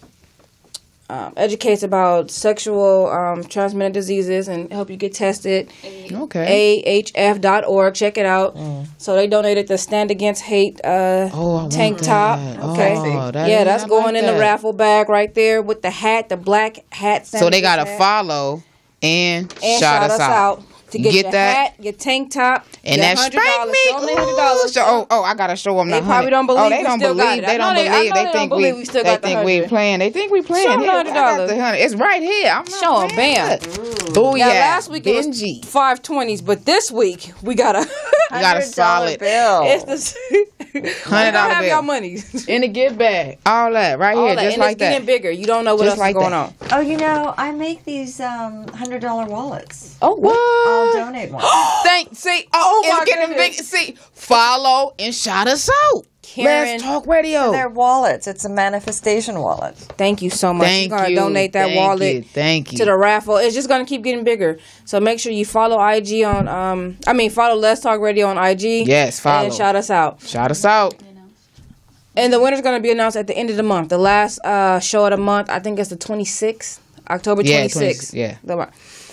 [SPEAKER 1] um, educates about sexual um, transmitted diseases and help you get tested.
[SPEAKER 2] Okay.
[SPEAKER 1] A H F dot org. Check it out. Mm. So they donated the Stand Against Hate uh,
[SPEAKER 2] Oh, I want
[SPEAKER 1] tank
[SPEAKER 2] that.
[SPEAKER 1] top. Okay.
[SPEAKER 2] Oh, that
[SPEAKER 1] yeah,
[SPEAKER 2] is-
[SPEAKER 1] that's
[SPEAKER 2] I
[SPEAKER 1] going
[SPEAKER 2] like
[SPEAKER 1] in the
[SPEAKER 2] that.
[SPEAKER 1] raffle bag right there with the hat, the black hat.
[SPEAKER 2] So they
[SPEAKER 1] got
[SPEAKER 2] got to follow and,
[SPEAKER 1] and
[SPEAKER 2] shout, us out.
[SPEAKER 1] to get,
[SPEAKER 2] Get
[SPEAKER 1] your
[SPEAKER 2] that?
[SPEAKER 1] hat, your tank top,
[SPEAKER 2] And
[SPEAKER 1] your
[SPEAKER 2] that
[SPEAKER 1] hundred
[SPEAKER 2] spank
[SPEAKER 1] dollars.
[SPEAKER 2] me.
[SPEAKER 1] Show them the hundred dollars.
[SPEAKER 2] So, oh, oh, I gotta show them.
[SPEAKER 1] They
[SPEAKER 2] the
[SPEAKER 1] probably
[SPEAKER 2] hundred.
[SPEAKER 1] don't believe
[SPEAKER 2] Oh, they
[SPEAKER 1] we
[SPEAKER 2] don't
[SPEAKER 1] still got
[SPEAKER 2] believe.
[SPEAKER 1] it. I
[SPEAKER 2] They
[SPEAKER 1] know
[SPEAKER 2] don't
[SPEAKER 1] they- I
[SPEAKER 2] believe.
[SPEAKER 1] know
[SPEAKER 2] They
[SPEAKER 1] they
[SPEAKER 2] think
[SPEAKER 1] don't
[SPEAKER 2] we.
[SPEAKER 1] believe we still
[SPEAKER 2] They
[SPEAKER 1] got the
[SPEAKER 2] think we
[SPEAKER 1] hundred.
[SPEAKER 2] playing. They think we playing.
[SPEAKER 1] Show 'em the
[SPEAKER 2] Here,
[SPEAKER 1] hundred
[SPEAKER 2] I got
[SPEAKER 1] dollars.
[SPEAKER 2] the hundred. It's right here. I'm not
[SPEAKER 1] Show 'em,
[SPEAKER 2] playing.
[SPEAKER 1] bam.
[SPEAKER 2] Oh
[SPEAKER 1] Now
[SPEAKER 2] yeah.
[SPEAKER 1] last week it was
[SPEAKER 2] Benji.
[SPEAKER 1] five twenties, but this week we got a
[SPEAKER 2] You got a solid
[SPEAKER 4] bill.
[SPEAKER 1] it's the
[SPEAKER 2] Hundred dollar
[SPEAKER 1] have
[SPEAKER 2] bill.
[SPEAKER 1] y'all money.
[SPEAKER 2] In the gift bag. All that right
[SPEAKER 1] All
[SPEAKER 2] here,
[SPEAKER 1] that.
[SPEAKER 2] just
[SPEAKER 1] And
[SPEAKER 2] like
[SPEAKER 1] it's getting
[SPEAKER 2] that.
[SPEAKER 1] bigger. You don't know what
[SPEAKER 2] Just
[SPEAKER 1] else
[SPEAKER 2] like
[SPEAKER 1] is going
[SPEAKER 2] that.
[SPEAKER 1] on.
[SPEAKER 4] Oh, you know, I make these um, hundred dollar wallets.
[SPEAKER 1] Oh, what?
[SPEAKER 4] I'll donate one.
[SPEAKER 2] Thank. See. Oh,
[SPEAKER 1] Oh,
[SPEAKER 2] it's
[SPEAKER 1] my
[SPEAKER 2] getting big.
[SPEAKER 1] goodness.
[SPEAKER 2] See. Follow and shout us out.
[SPEAKER 1] Karen.
[SPEAKER 2] Let's talk radio.
[SPEAKER 4] They're wallets. It's a manifestation wallet.
[SPEAKER 1] Thank you so much.
[SPEAKER 2] Thank
[SPEAKER 1] You're gonna
[SPEAKER 2] you.
[SPEAKER 1] donate that
[SPEAKER 2] Thank
[SPEAKER 1] wallet
[SPEAKER 2] you. Thank you.
[SPEAKER 1] to the raffle. It's just gonna keep getting bigger. So make sure you follow I G on um I mean follow Let's Talk Radio on I G.
[SPEAKER 2] Yes, follow.
[SPEAKER 1] And shout us out.
[SPEAKER 2] Shout us out.
[SPEAKER 1] And the winner's gonna be announced at the end of the month. The last uh show of the month, I think it's the twenty-sixth. October
[SPEAKER 2] Yeah,
[SPEAKER 1] twenty-sixth.
[SPEAKER 2] yeah.
[SPEAKER 1] The-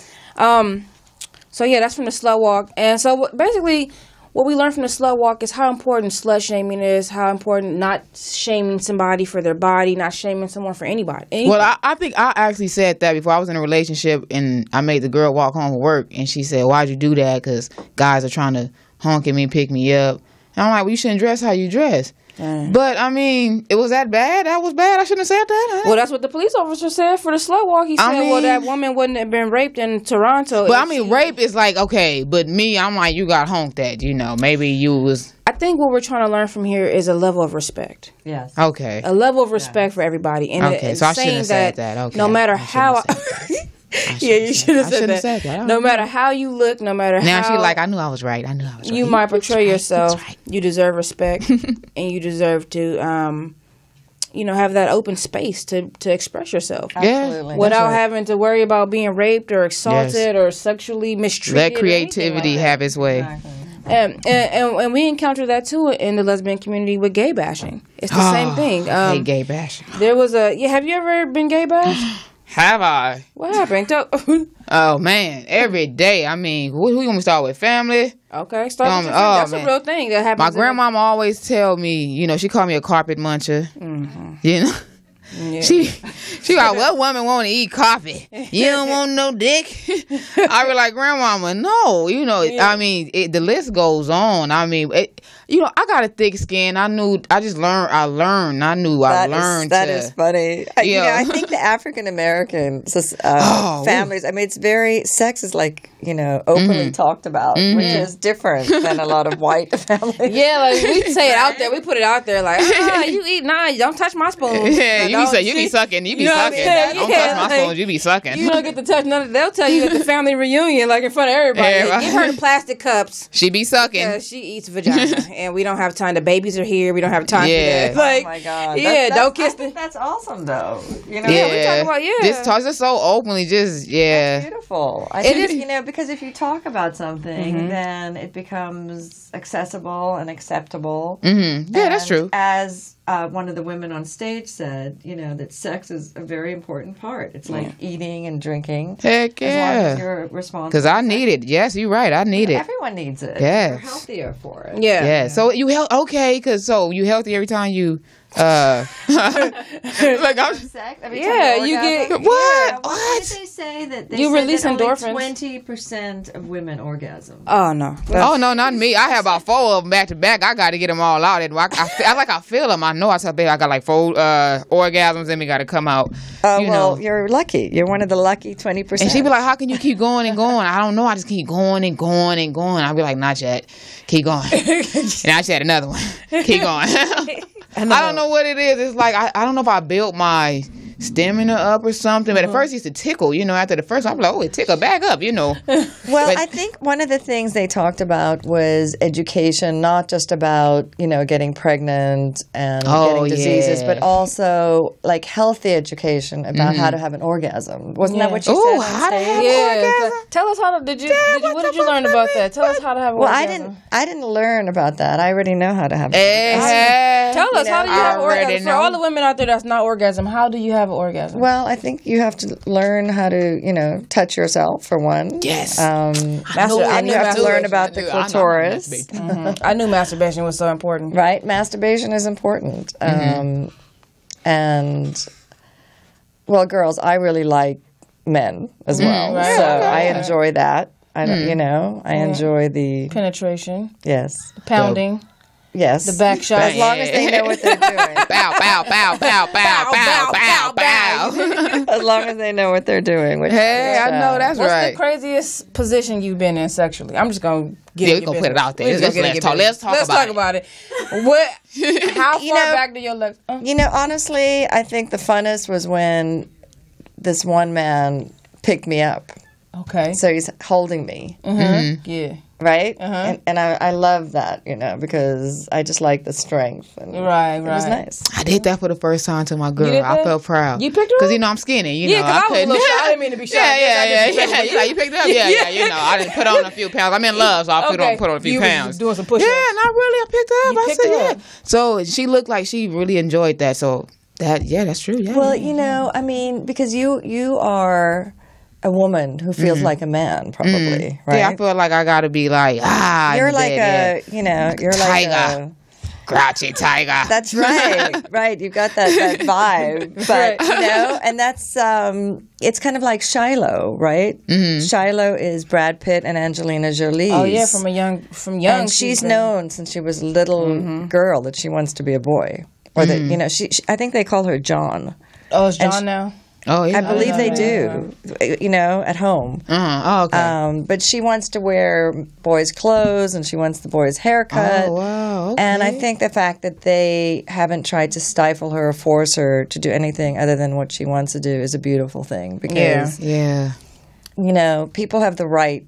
[SPEAKER 1] Um so yeah, that's from the slut walk. And so what- basically what we learned from the slut walk is how important slut shaming is, how important not shaming somebody for their body, not shaming someone for anybody. anything.
[SPEAKER 2] Well, I, I think I actually said that before. I was in a relationship and I made the girl walk home from work, and she said, "Why'd you do that? Because guys are trying to honk at me, pick me up." And I'm like, "Well, you shouldn't dress how you dress."
[SPEAKER 1] Mm.
[SPEAKER 2] But I mean, it was that bad. That was bad. I shouldn't have said that.
[SPEAKER 1] Well, that's what the police officer said for the slut walk. He said,
[SPEAKER 2] I
[SPEAKER 1] well,
[SPEAKER 2] mean-
[SPEAKER 1] that woman wouldn't have been raped in Toronto.
[SPEAKER 2] But
[SPEAKER 1] if
[SPEAKER 2] I mean,
[SPEAKER 1] she-
[SPEAKER 2] rape is like okay, but me, I'm like, you got honked at. You know, maybe you was
[SPEAKER 1] I think what we're trying to learn from here is a level of respect.
[SPEAKER 4] Yes.
[SPEAKER 2] okay.
[SPEAKER 1] A level of respect for everybody. And
[SPEAKER 2] Okay,
[SPEAKER 1] and
[SPEAKER 2] so I shouldn't
[SPEAKER 1] saying
[SPEAKER 2] have said that. Okay,
[SPEAKER 1] no matter
[SPEAKER 2] I
[SPEAKER 1] how...
[SPEAKER 2] shouldn't have said
[SPEAKER 1] yeah, you should have
[SPEAKER 2] I
[SPEAKER 1] said,
[SPEAKER 2] shouldn't have
[SPEAKER 1] that.
[SPEAKER 2] said that.
[SPEAKER 1] No matter how you look, no matter
[SPEAKER 2] Now
[SPEAKER 1] how...
[SPEAKER 2] she like, I knew I was right. I knew I was right.
[SPEAKER 1] you
[SPEAKER 2] He
[SPEAKER 1] might
[SPEAKER 2] was
[SPEAKER 1] portray
[SPEAKER 2] right. He
[SPEAKER 1] yourself.
[SPEAKER 2] was right.
[SPEAKER 1] You deserve respect. And you deserve to, um, you know, have that open space to, to express yourself.
[SPEAKER 2] Yeah.
[SPEAKER 4] Absolutely.
[SPEAKER 1] Without
[SPEAKER 2] right.
[SPEAKER 1] having to worry about being raped or assaulted or sexually mistreated.
[SPEAKER 2] Let
[SPEAKER 1] or anything
[SPEAKER 2] creativity
[SPEAKER 1] like that.
[SPEAKER 2] have its way.
[SPEAKER 4] Exactly.
[SPEAKER 1] And, and and and we encounter that too in the lesbian community with gay bashing. It's the same thing.
[SPEAKER 2] I hate
[SPEAKER 1] Um,
[SPEAKER 2] gay bashing.
[SPEAKER 1] there was a yeah. Have you ever been gay bashed?
[SPEAKER 2] Have I?
[SPEAKER 1] What happened? Tell-
[SPEAKER 2] Oh man, every day. I mean, who, who you want me to start with? Family.
[SPEAKER 1] okay, start
[SPEAKER 2] Um,
[SPEAKER 1] with your
[SPEAKER 2] oh,
[SPEAKER 1] friend. That's
[SPEAKER 2] man.
[SPEAKER 1] a real thing that happens.
[SPEAKER 2] My
[SPEAKER 1] in-
[SPEAKER 2] grandmama always tell me, you know, she called me a carpet muncher.
[SPEAKER 1] Mm-hmm.
[SPEAKER 2] You know,
[SPEAKER 1] Yeah.
[SPEAKER 2] she she like, what woman want to eat coffee? You don't want no dick. I be like, grandmama, no. You know,
[SPEAKER 1] Yeah.
[SPEAKER 2] I mean, it, the list goes on. I mean, it, you know, I got a thick skin. I knew. I just learned. I learned. I knew. I
[SPEAKER 4] That is,
[SPEAKER 2] learned.
[SPEAKER 4] that
[SPEAKER 2] to,
[SPEAKER 4] is funny. I, you
[SPEAKER 2] Yeah.
[SPEAKER 4] know, I think the African American uh,
[SPEAKER 2] Oh,
[SPEAKER 4] families. I mean, it's very sex is like you know openly talked about, which is different than a lot of white families.
[SPEAKER 1] Yeah, like we say it out there. We put it out there. Like, ah, you eat nah. Don't touch my spoon.
[SPEAKER 2] Yeah,
[SPEAKER 1] Like,
[SPEAKER 2] you be,
[SPEAKER 1] don't-
[SPEAKER 2] say, you be sucking. You be
[SPEAKER 1] You know what I'm
[SPEAKER 2] sucking.
[SPEAKER 1] saying?
[SPEAKER 2] Don't
[SPEAKER 1] Yeah,
[SPEAKER 2] touch my
[SPEAKER 1] like,
[SPEAKER 2] spoons. You be sucking.
[SPEAKER 1] You don't get to touch none of. They'll tell you at the family reunion, like in front of everybody.
[SPEAKER 2] Yeah,
[SPEAKER 1] Like,
[SPEAKER 2] right.
[SPEAKER 1] give her the plastic cups.
[SPEAKER 2] She be sucking.
[SPEAKER 1] Because she eats vagina, and we don't have time. The babies are here. We don't have time
[SPEAKER 2] Yeah.
[SPEAKER 1] for that. Like,
[SPEAKER 4] Oh my god!
[SPEAKER 1] yeah,
[SPEAKER 4] That's-
[SPEAKER 1] don't
[SPEAKER 4] that's-
[SPEAKER 1] kiss
[SPEAKER 4] I think
[SPEAKER 1] the.
[SPEAKER 4] that's awesome, though. You know,
[SPEAKER 2] Yeah,
[SPEAKER 1] we talk about- yeah.
[SPEAKER 2] This talks just so openly. Just yeah.
[SPEAKER 4] beautiful. I
[SPEAKER 1] It
[SPEAKER 4] think
[SPEAKER 1] is-
[SPEAKER 4] you know because if you talk about something, then it becomes accessible and acceptable.
[SPEAKER 2] Mm-hmm. Yeah, that's
[SPEAKER 4] And
[SPEAKER 2] true.
[SPEAKER 4] As uh, one of the women on stage said, you know, that sex is a very important part. It's like eating and drinking.
[SPEAKER 2] Heck
[SPEAKER 4] As long as
[SPEAKER 2] yeah.
[SPEAKER 4] you're responsible.
[SPEAKER 2] Because I need it. Yes, you're right. I need it.
[SPEAKER 4] Everyone needs it.
[SPEAKER 2] Yes.
[SPEAKER 4] You're healthier for it.
[SPEAKER 1] Yeah.
[SPEAKER 2] Yeah. So you health okay? Because so you healthy every time you. Uh, like I'm.
[SPEAKER 4] Sex, every
[SPEAKER 1] Yeah,
[SPEAKER 4] time
[SPEAKER 1] you
[SPEAKER 4] orgasm.
[SPEAKER 1] get-
[SPEAKER 2] What?
[SPEAKER 4] Yeah,
[SPEAKER 2] What?
[SPEAKER 4] did they say that they
[SPEAKER 1] You
[SPEAKER 4] said
[SPEAKER 1] release
[SPEAKER 4] that only
[SPEAKER 1] endorphins.
[SPEAKER 4] twenty percent of women orgasm.
[SPEAKER 1] Oh no.
[SPEAKER 2] Oh no, not me. I have about four of them back to back. I got to get them all out. And I, I, feel, I like I feel them. I know I tell baby I got like four uh, orgasms and we got to come out.
[SPEAKER 4] Oh,
[SPEAKER 2] you
[SPEAKER 4] well,
[SPEAKER 2] know.
[SPEAKER 4] you're lucky. You're one of the lucky twenty percent.
[SPEAKER 2] And she be like, "How can you keep going and going?" I don't know. I just keep going and going and going. I be like, "Not yet. Keep going." And I just had another one. Keep going. I don't know what it is. It's like I, I don't know if I built my stamina up or something. But at first it used to tickle. You know, after the first one, I'm like, "Oh, it tickle back up." You know.
[SPEAKER 4] Well,
[SPEAKER 2] But-
[SPEAKER 4] I think one of the things they talked about was education, not just about, you know, getting pregnant and
[SPEAKER 2] Oh,
[SPEAKER 4] getting diseases,
[SPEAKER 2] yeah.
[SPEAKER 4] but also like healthy education about how to have an orgasm. Wasn't
[SPEAKER 1] Yeah.
[SPEAKER 4] that what you
[SPEAKER 2] Ooh,
[SPEAKER 4] said on
[SPEAKER 2] how to
[SPEAKER 4] stage?
[SPEAKER 2] have-
[SPEAKER 1] Yeah.
[SPEAKER 2] orgasm?
[SPEAKER 1] t- Tell us how to. Did you? Did you what did you learn about that? Tell us how to have.
[SPEAKER 4] Well, I
[SPEAKER 1] orgasm.
[SPEAKER 4] didn't. I didn't learn about that. I already know how to have. an
[SPEAKER 2] Eh,
[SPEAKER 4] orgasm.
[SPEAKER 1] Tell us
[SPEAKER 4] You
[SPEAKER 1] how
[SPEAKER 4] know,
[SPEAKER 1] do you have
[SPEAKER 2] I already
[SPEAKER 1] orgasm? For
[SPEAKER 2] know.
[SPEAKER 1] all the women out there that's not orgasm, how do you have an orgasm?
[SPEAKER 4] Well, I think you have to learn how to, you know, touch yourself for one.
[SPEAKER 2] Yes.
[SPEAKER 4] Um,
[SPEAKER 1] Master- I
[SPEAKER 4] and
[SPEAKER 1] knew
[SPEAKER 4] you have to learn
[SPEAKER 1] masturbation.
[SPEAKER 4] about the
[SPEAKER 2] I know- I know
[SPEAKER 4] clitoris.
[SPEAKER 2] masturbation.
[SPEAKER 1] Mhm. I knew masturbation was so important.
[SPEAKER 4] Right? Masturbation is important. Um, and, well, girls, I really like men as well.
[SPEAKER 1] right.
[SPEAKER 4] So
[SPEAKER 1] Okay.
[SPEAKER 4] I enjoy that. I don't, you know, I enjoy the,
[SPEAKER 1] Penetration,
[SPEAKER 4] yes,
[SPEAKER 1] pounding,
[SPEAKER 4] yes.
[SPEAKER 1] the back shot.
[SPEAKER 4] As long as they know what they're doing.
[SPEAKER 2] Bow, bow, bow, bow, bow, bow, bow, bow.
[SPEAKER 4] as long as they know what they're doing. Which,
[SPEAKER 2] Hey, I know that's
[SPEAKER 1] What's
[SPEAKER 2] right.
[SPEAKER 1] the craziest position you've been in sexually? I'm just gonna get
[SPEAKER 2] Yeah,
[SPEAKER 1] it.
[SPEAKER 2] we gonna put it out there.
[SPEAKER 1] Let's,
[SPEAKER 2] Let's- let's talk- let's talk
[SPEAKER 1] Let's
[SPEAKER 2] about
[SPEAKER 1] talk
[SPEAKER 2] it.
[SPEAKER 1] about it. What? How far
[SPEAKER 4] You know-
[SPEAKER 1] back do your legs? Uh,
[SPEAKER 4] You know, honestly, I think the funnest was when this one man picked me up.
[SPEAKER 1] okay.
[SPEAKER 4] So he's holding me,
[SPEAKER 1] Mm-hmm. Yeah.
[SPEAKER 4] right?
[SPEAKER 1] Uh-huh.
[SPEAKER 4] And, and I, I love that, you know, because I just like the strength. And
[SPEAKER 1] Right,
[SPEAKER 4] It was
[SPEAKER 1] right.
[SPEAKER 4] nice.
[SPEAKER 2] I did that for the first time to my girl.
[SPEAKER 1] did
[SPEAKER 2] I
[SPEAKER 1] that?
[SPEAKER 2] felt proud.
[SPEAKER 1] You picked her
[SPEAKER 2] Because,
[SPEAKER 1] up?
[SPEAKER 2] you know, I'm skinny. You
[SPEAKER 1] Yeah,
[SPEAKER 2] know,
[SPEAKER 1] 'cause I was a
[SPEAKER 2] couldn't-
[SPEAKER 1] little shy. I didn't mean to be shy.
[SPEAKER 2] Yeah,
[SPEAKER 1] I guess I
[SPEAKER 2] yeah,
[SPEAKER 1] just
[SPEAKER 2] yeah,
[SPEAKER 1] picked
[SPEAKER 2] yeah.
[SPEAKER 1] her
[SPEAKER 2] You like, you picked it up? Yeah, yeah, you know. I didn't put on a few pounds. I'm in love, so I put
[SPEAKER 1] Okay.
[SPEAKER 2] on put on a few
[SPEAKER 1] You was
[SPEAKER 2] pounds.
[SPEAKER 1] doing some push-ups.
[SPEAKER 2] Yeah, not really. I picked her up.
[SPEAKER 1] You
[SPEAKER 2] I
[SPEAKER 1] picked
[SPEAKER 2] said,
[SPEAKER 1] her
[SPEAKER 2] yeah.
[SPEAKER 1] up.
[SPEAKER 2] So she looked like she really enjoyed that. So that, yeah, that's true. Yeah.
[SPEAKER 4] Well, you know, I mean, because you you are a woman who feels like a man, probably, right?
[SPEAKER 2] Yeah, I feel like I gotta be like, ah,
[SPEAKER 4] You're
[SPEAKER 2] in the
[SPEAKER 4] like
[SPEAKER 2] bed,
[SPEAKER 4] a, you know, you're like
[SPEAKER 2] Tiger.
[SPEAKER 4] a.
[SPEAKER 2] grouchy tiger.
[SPEAKER 4] That's right, right. You've got that, that vibe, but you know, and that's um, it's kind of like Shiloh, right? Mm-hmm. Shiloh is Brad Pitt and Angelina Jolie.
[SPEAKER 1] Oh yeah, from a young, from young.
[SPEAKER 4] and she's
[SPEAKER 1] been-
[SPEAKER 4] known since she was a little
[SPEAKER 1] Mm-hmm.
[SPEAKER 4] girl that she wants to be a boy, or that you know, she, she. I think they call her John.
[SPEAKER 1] Oh, it's John
[SPEAKER 4] and she-
[SPEAKER 1] now.
[SPEAKER 2] Oh yeah.
[SPEAKER 4] I believe they do, you know, at home.
[SPEAKER 2] Uh-huh. Oh, okay.
[SPEAKER 4] Um, but she wants to wear boys' clothes and she wants the boys' haircut.
[SPEAKER 2] Oh, wow, okay.
[SPEAKER 4] And I think the fact that they haven't tried to stifle her or force her to do anything other than what she wants to do is a beautiful thing because,
[SPEAKER 2] yeah.
[SPEAKER 4] you know, people have the right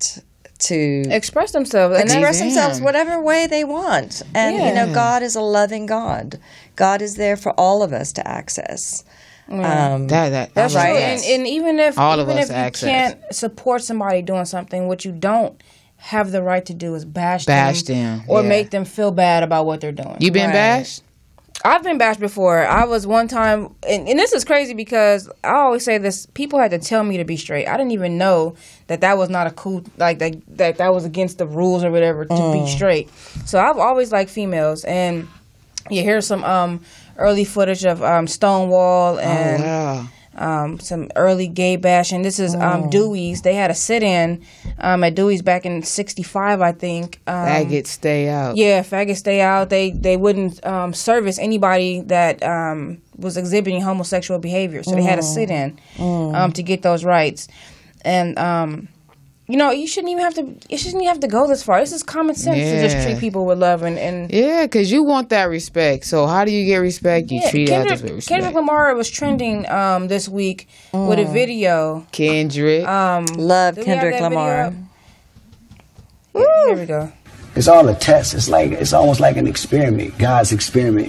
[SPEAKER 4] to
[SPEAKER 1] Express themselves. And
[SPEAKER 4] express
[SPEAKER 1] that's-
[SPEAKER 4] themselves whatever way they want. And, you know,
[SPEAKER 2] Yeah.
[SPEAKER 4] God is a loving God. God is there for all of us to access. Um,
[SPEAKER 2] That that
[SPEAKER 1] That's
[SPEAKER 2] I love
[SPEAKER 1] true.
[SPEAKER 2] that.
[SPEAKER 1] And, and even if
[SPEAKER 2] All of
[SPEAKER 1] even
[SPEAKER 2] us
[SPEAKER 1] if you
[SPEAKER 2] access.
[SPEAKER 1] can't support somebody doing something, what you don't have the right to do is bash,
[SPEAKER 2] Bash
[SPEAKER 1] them,
[SPEAKER 2] them,
[SPEAKER 1] or
[SPEAKER 2] yeah.
[SPEAKER 1] make them feel bad about what they're doing.
[SPEAKER 2] You been
[SPEAKER 4] Right.
[SPEAKER 2] bashed?
[SPEAKER 1] I've been bashed before. I was one time, and, and this is crazy because I always say this: people had to tell me to be straight. I didn't even know that that was not a cool, like that that, that was against the rules or whatever to be straight. So I've always liked females, and you hear some um, early footage of um, Stonewall and.
[SPEAKER 2] Oh wow.
[SPEAKER 1] Um, some early gay bashing. This is um, Dewey's. They had a sit-in um, at Dewey's back in sixty-five, I think. Um,
[SPEAKER 2] Faggots stay out.
[SPEAKER 1] Yeah, faggots stay out. They they wouldn't um, service anybody that um, was exhibiting homosexual behavior. So they had a sit-in um, to get those rights. And um, you know, you shouldn't even have to. You shouldn't even have to go this far. This is common sense to just
[SPEAKER 2] Yeah.
[SPEAKER 1] treat people with love and. and
[SPEAKER 2] Yeah, because you want that respect. So how do you get respect? You
[SPEAKER 1] Yeah,
[SPEAKER 2] treat
[SPEAKER 1] Kendrick,
[SPEAKER 2] others with respect.
[SPEAKER 1] Kendrick Lamar was trending um, this week with a video.
[SPEAKER 2] Kendrick.
[SPEAKER 1] Um,
[SPEAKER 4] love
[SPEAKER 1] do we have
[SPEAKER 4] Kendrick
[SPEAKER 1] that
[SPEAKER 4] Lamar.
[SPEAKER 1] video? Here we go.
[SPEAKER 6] It's all a test. It's like it's almost like an experiment, God's experiment.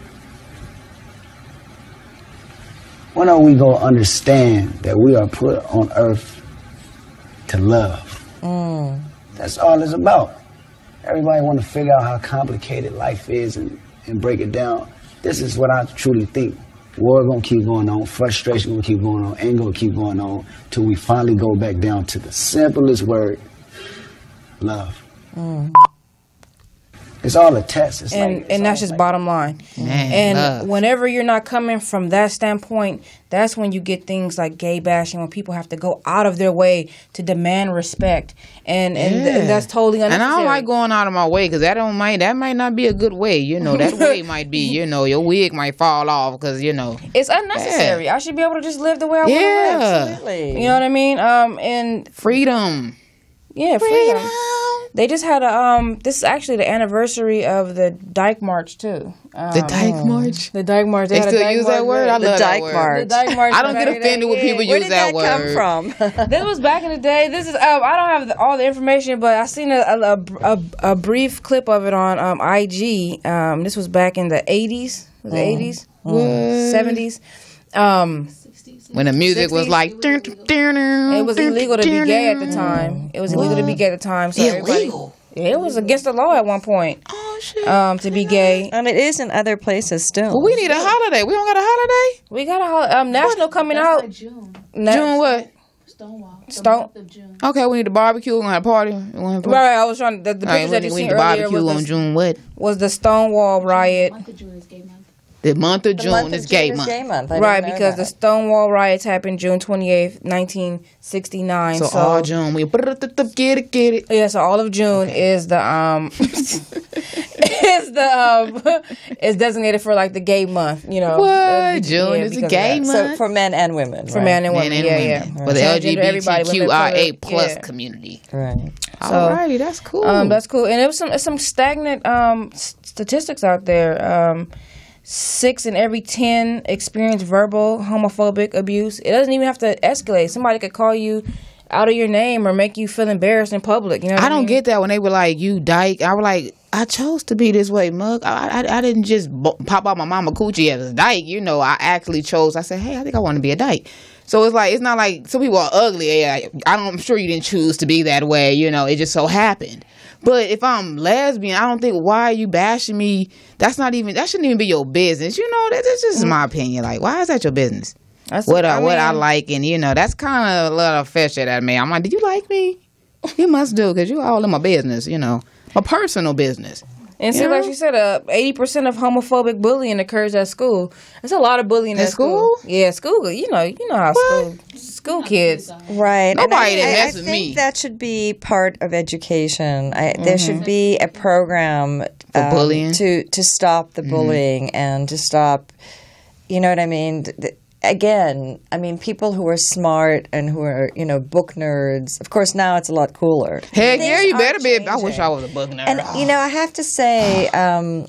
[SPEAKER 6] When are we gonna understand that we are put on earth to love?
[SPEAKER 4] Mm.
[SPEAKER 6] That's all it's about. Everybody want to figure out how complicated life is and, and break it down. This is what I truly think. War gonna keep going on, frustration gonna keep going on, anger gonna keep going on, till we finally go back down to the simplest word, love.
[SPEAKER 4] Mm.
[SPEAKER 6] It's all a test. It's
[SPEAKER 1] And
[SPEAKER 6] like,
[SPEAKER 1] and that's just bottom line.
[SPEAKER 2] Man,
[SPEAKER 1] and
[SPEAKER 2] love.
[SPEAKER 1] whenever you're not coming from that standpoint, that's when you get things like gay bashing, when people have to go out of their way to demand respect, and and, th-
[SPEAKER 2] Yeah.
[SPEAKER 1] and that's totally
[SPEAKER 2] And
[SPEAKER 1] unnecessary.
[SPEAKER 2] I don't like going out of my way because that don't might that might not be a good way. You know that way might be you know your wig might fall off because you know
[SPEAKER 1] It's unnecessary. I should be able to just live the way I
[SPEAKER 2] Yeah.
[SPEAKER 1] want to live.
[SPEAKER 4] Absolutely.
[SPEAKER 1] You know what I mean? Um, and
[SPEAKER 2] freedom.
[SPEAKER 1] yeah, freedom. They just had a um. This is actually the anniversary of the Dyke March too. Um,
[SPEAKER 2] The Dyke March.
[SPEAKER 1] The Dyke March.
[SPEAKER 2] They
[SPEAKER 1] had a
[SPEAKER 2] still
[SPEAKER 1] Dyke
[SPEAKER 2] use that
[SPEAKER 1] March
[SPEAKER 2] word. I
[SPEAKER 1] there.
[SPEAKER 2] love
[SPEAKER 4] The
[SPEAKER 2] that
[SPEAKER 4] Dyke
[SPEAKER 2] word.
[SPEAKER 4] March.
[SPEAKER 1] The Dyke March.
[SPEAKER 2] I don't get
[SPEAKER 1] back in the
[SPEAKER 2] offended when
[SPEAKER 1] day.
[SPEAKER 2] people
[SPEAKER 4] Where
[SPEAKER 2] use
[SPEAKER 4] did
[SPEAKER 2] that,
[SPEAKER 4] that
[SPEAKER 2] word.
[SPEAKER 4] come from?
[SPEAKER 1] This was back in the day. This is. Um, I don't have the, all the information, but I seen a a, a, a brief clip of it on um, I G. Um, this was back in the eighties, was it eighties, seventies. Um,
[SPEAKER 2] When the music was
[SPEAKER 1] sixties.
[SPEAKER 2] like, it
[SPEAKER 1] it was illegal to be gay at the time. It was illegal to be gay at the time. So everybody-
[SPEAKER 2] Illegal.
[SPEAKER 1] Yeah, it was against the law at one point.
[SPEAKER 2] Oh shit.
[SPEAKER 1] Um, to be gay.
[SPEAKER 4] And it is in other places still.
[SPEAKER 2] Well, we need a holiday. We don't got a holiday.
[SPEAKER 1] We got a hol- um, national coming out.
[SPEAKER 7] June.
[SPEAKER 1] Na-
[SPEAKER 2] June what?
[SPEAKER 7] Stonewall. The
[SPEAKER 1] Stone-
[SPEAKER 7] month of June.
[SPEAKER 2] Okay, we need a barbecue. We're gonna have a party. We wanna have a party.
[SPEAKER 1] Right, I was trying. The, the
[SPEAKER 2] All right,
[SPEAKER 1] pictures
[SPEAKER 2] we
[SPEAKER 1] that
[SPEAKER 2] need,
[SPEAKER 1] you
[SPEAKER 2] we need
[SPEAKER 1] seen
[SPEAKER 2] the
[SPEAKER 1] earlier
[SPEAKER 2] barbecue
[SPEAKER 1] was
[SPEAKER 2] on
[SPEAKER 1] the,
[SPEAKER 2] June what?
[SPEAKER 1] was the Stonewall riot.
[SPEAKER 7] The month of June is gay month.
[SPEAKER 2] The month of
[SPEAKER 4] The
[SPEAKER 2] June
[SPEAKER 4] month of
[SPEAKER 2] is gay
[SPEAKER 4] June
[SPEAKER 2] month.
[SPEAKER 4] Is gay month. I
[SPEAKER 1] Right,
[SPEAKER 4] didn't know
[SPEAKER 1] because the
[SPEAKER 4] that.
[SPEAKER 1] Stonewall riots happened June twenty-eighth, nineteen sixty-nine.
[SPEAKER 2] So,
[SPEAKER 1] So,
[SPEAKER 2] all June, we get it, get it.
[SPEAKER 1] yeah, so all of June is the um is the um is designated for like the gay month, you know.
[SPEAKER 2] What?
[SPEAKER 1] Uh,
[SPEAKER 2] June
[SPEAKER 1] yeah,
[SPEAKER 2] is a
[SPEAKER 1] because of
[SPEAKER 2] gay
[SPEAKER 1] that.
[SPEAKER 2] month?
[SPEAKER 4] So for men and women.
[SPEAKER 1] For
[SPEAKER 4] right?
[SPEAKER 1] men and women,
[SPEAKER 2] Men and
[SPEAKER 1] yeah,
[SPEAKER 2] women.
[SPEAKER 1] yeah.
[SPEAKER 2] For the
[SPEAKER 1] Transgender, everybody, women,
[SPEAKER 2] LGBTQIA
[SPEAKER 1] for-
[SPEAKER 2] plus
[SPEAKER 1] yeah.
[SPEAKER 2] community.
[SPEAKER 4] Right.
[SPEAKER 2] Alrighty, that's cool.
[SPEAKER 1] Um, that's cool. And there was some some stagnant um s- statistics out there. Um, six in every ten experience verbal homophobic abuse. It doesn't even have to escalate. Somebody could call you out of your name or make you feel embarrassed in public. You know, what
[SPEAKER 2] I
[SPEAKER 1] I
[SPEAKER 2] don't
[SPEAKER 1] mean?
[SPEAKER 2] get that when they were like, "You dyke." I was like, "I chose to be this way, mug. I I, I didn't just bo- pop out my mama coochie as a dyke. You know, I actually chose. I said, hey, I think I want to be a dyke." So it's like it's not like some people are ugly. Yeah, I don't, I'm sure you didn't choose to be that way. You know, it just so happened. But if I'm lesbian, I don't think why are you bashing me? That's not even that shouldn't even be your business. You know, that, that's just my opinion. Like, why is that your business?
[SPEAKER 1] That's
[SPEAKER 2] What I,
[SPEAKER 1] I
[SPEAKER 2] what I
[SPEAKER 1] mean-
[SPEAKER 2] like, and you know, that's kind of a little fish at me. I'm like, do you like me? You must do, because you all in my business. You know, my personal business.
[SPEAKER 1] And see,
[SPEAKER 2] You
[SPEAKER 1] like
[SPEAKER 2] know?
[SPEAKER 1] she said, uh, eighty percent of homophobic bullying occurs at school. There's a lot of bullying
[SPEAKER 2] At
[SPEAKER 1] at, school?
[SPEAKER 2] school?
[SPEAKER 1] Yeah, school. You know, you know how school school kids.
[SPEAKER 4] Right. And
[SPEAKER 2] Nobody
[SPEAKER 4] I,
[SPEAKER 2] that
[SPEAKER 4] I,
[SPEAKER 2] mess
[SPEAKER 4] I
[SPEAKER 2] with
[SPEAKER 4] think
[SPEAKER 2] me.
[SPEAKER 4] that should be part of education. I, There should be a program
[SPEAKER 2] For
[SPEAKER 4] um,
[SPEAKER 2] bullying?
[SPEAKER 4] to to stop the bullying and to stop. You know what I mean? Th- th- Again, I mean, people who are smart and who are, you know, book nerds. Of course, now it's a lot cooler.
[SPEAKER 2] Heck
[SPEAKER 4] Things
[SPEAKER 2] yeah, you
[SPEAKER 4] are
[SPEAKER 2] better be. I wish
[SPEAKER 4] changing.
[SPEAKER 2] I was a book nerd.
[SPEAKER 4] And you know, I have to say, um,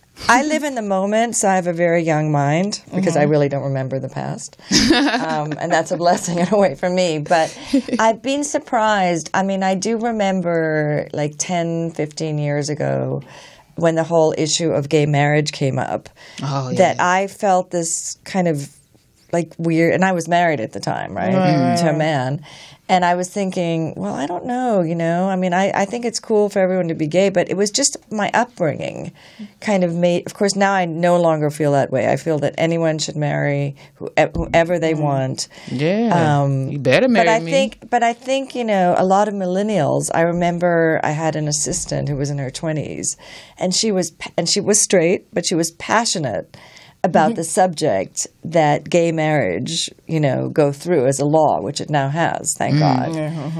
[SPEAKER 4] I live in the moment, so I have a very young mind because I really don't remember the past, um, and that's a blessing in a way for me. But I've been surprised. I mean, I do remember like ten, fifteen years ago when the whole issue of gay marriage came up.
[SPEAKER 2] Oh, yeah.
[SPEAKER 4] That I felt this kind of like weird, and I was married at the time, right, to a man. And I was thinking, well, I don't know, you know. I mean, I, I think it's cool for everyone to be gay, but it was just my upbringing kind of made. Of course, now I no longer feel that way. I feel that anyone should marry who, whoever they want.
[SPEAKER 2] yeah,
[SPEAKER 4] Um,
[SPEAKER 2] you better marry
[SPEAKER 4] but I
[SPEAKER 2] me.
[SPEAKER 4] think, but I think, you know, a lot of millennials. I remember I had an assistant who was in her twenties, and she was and she was straight, but she was passionate about the subject that gay marriage, you know, go through as a law, which it now has, thank God.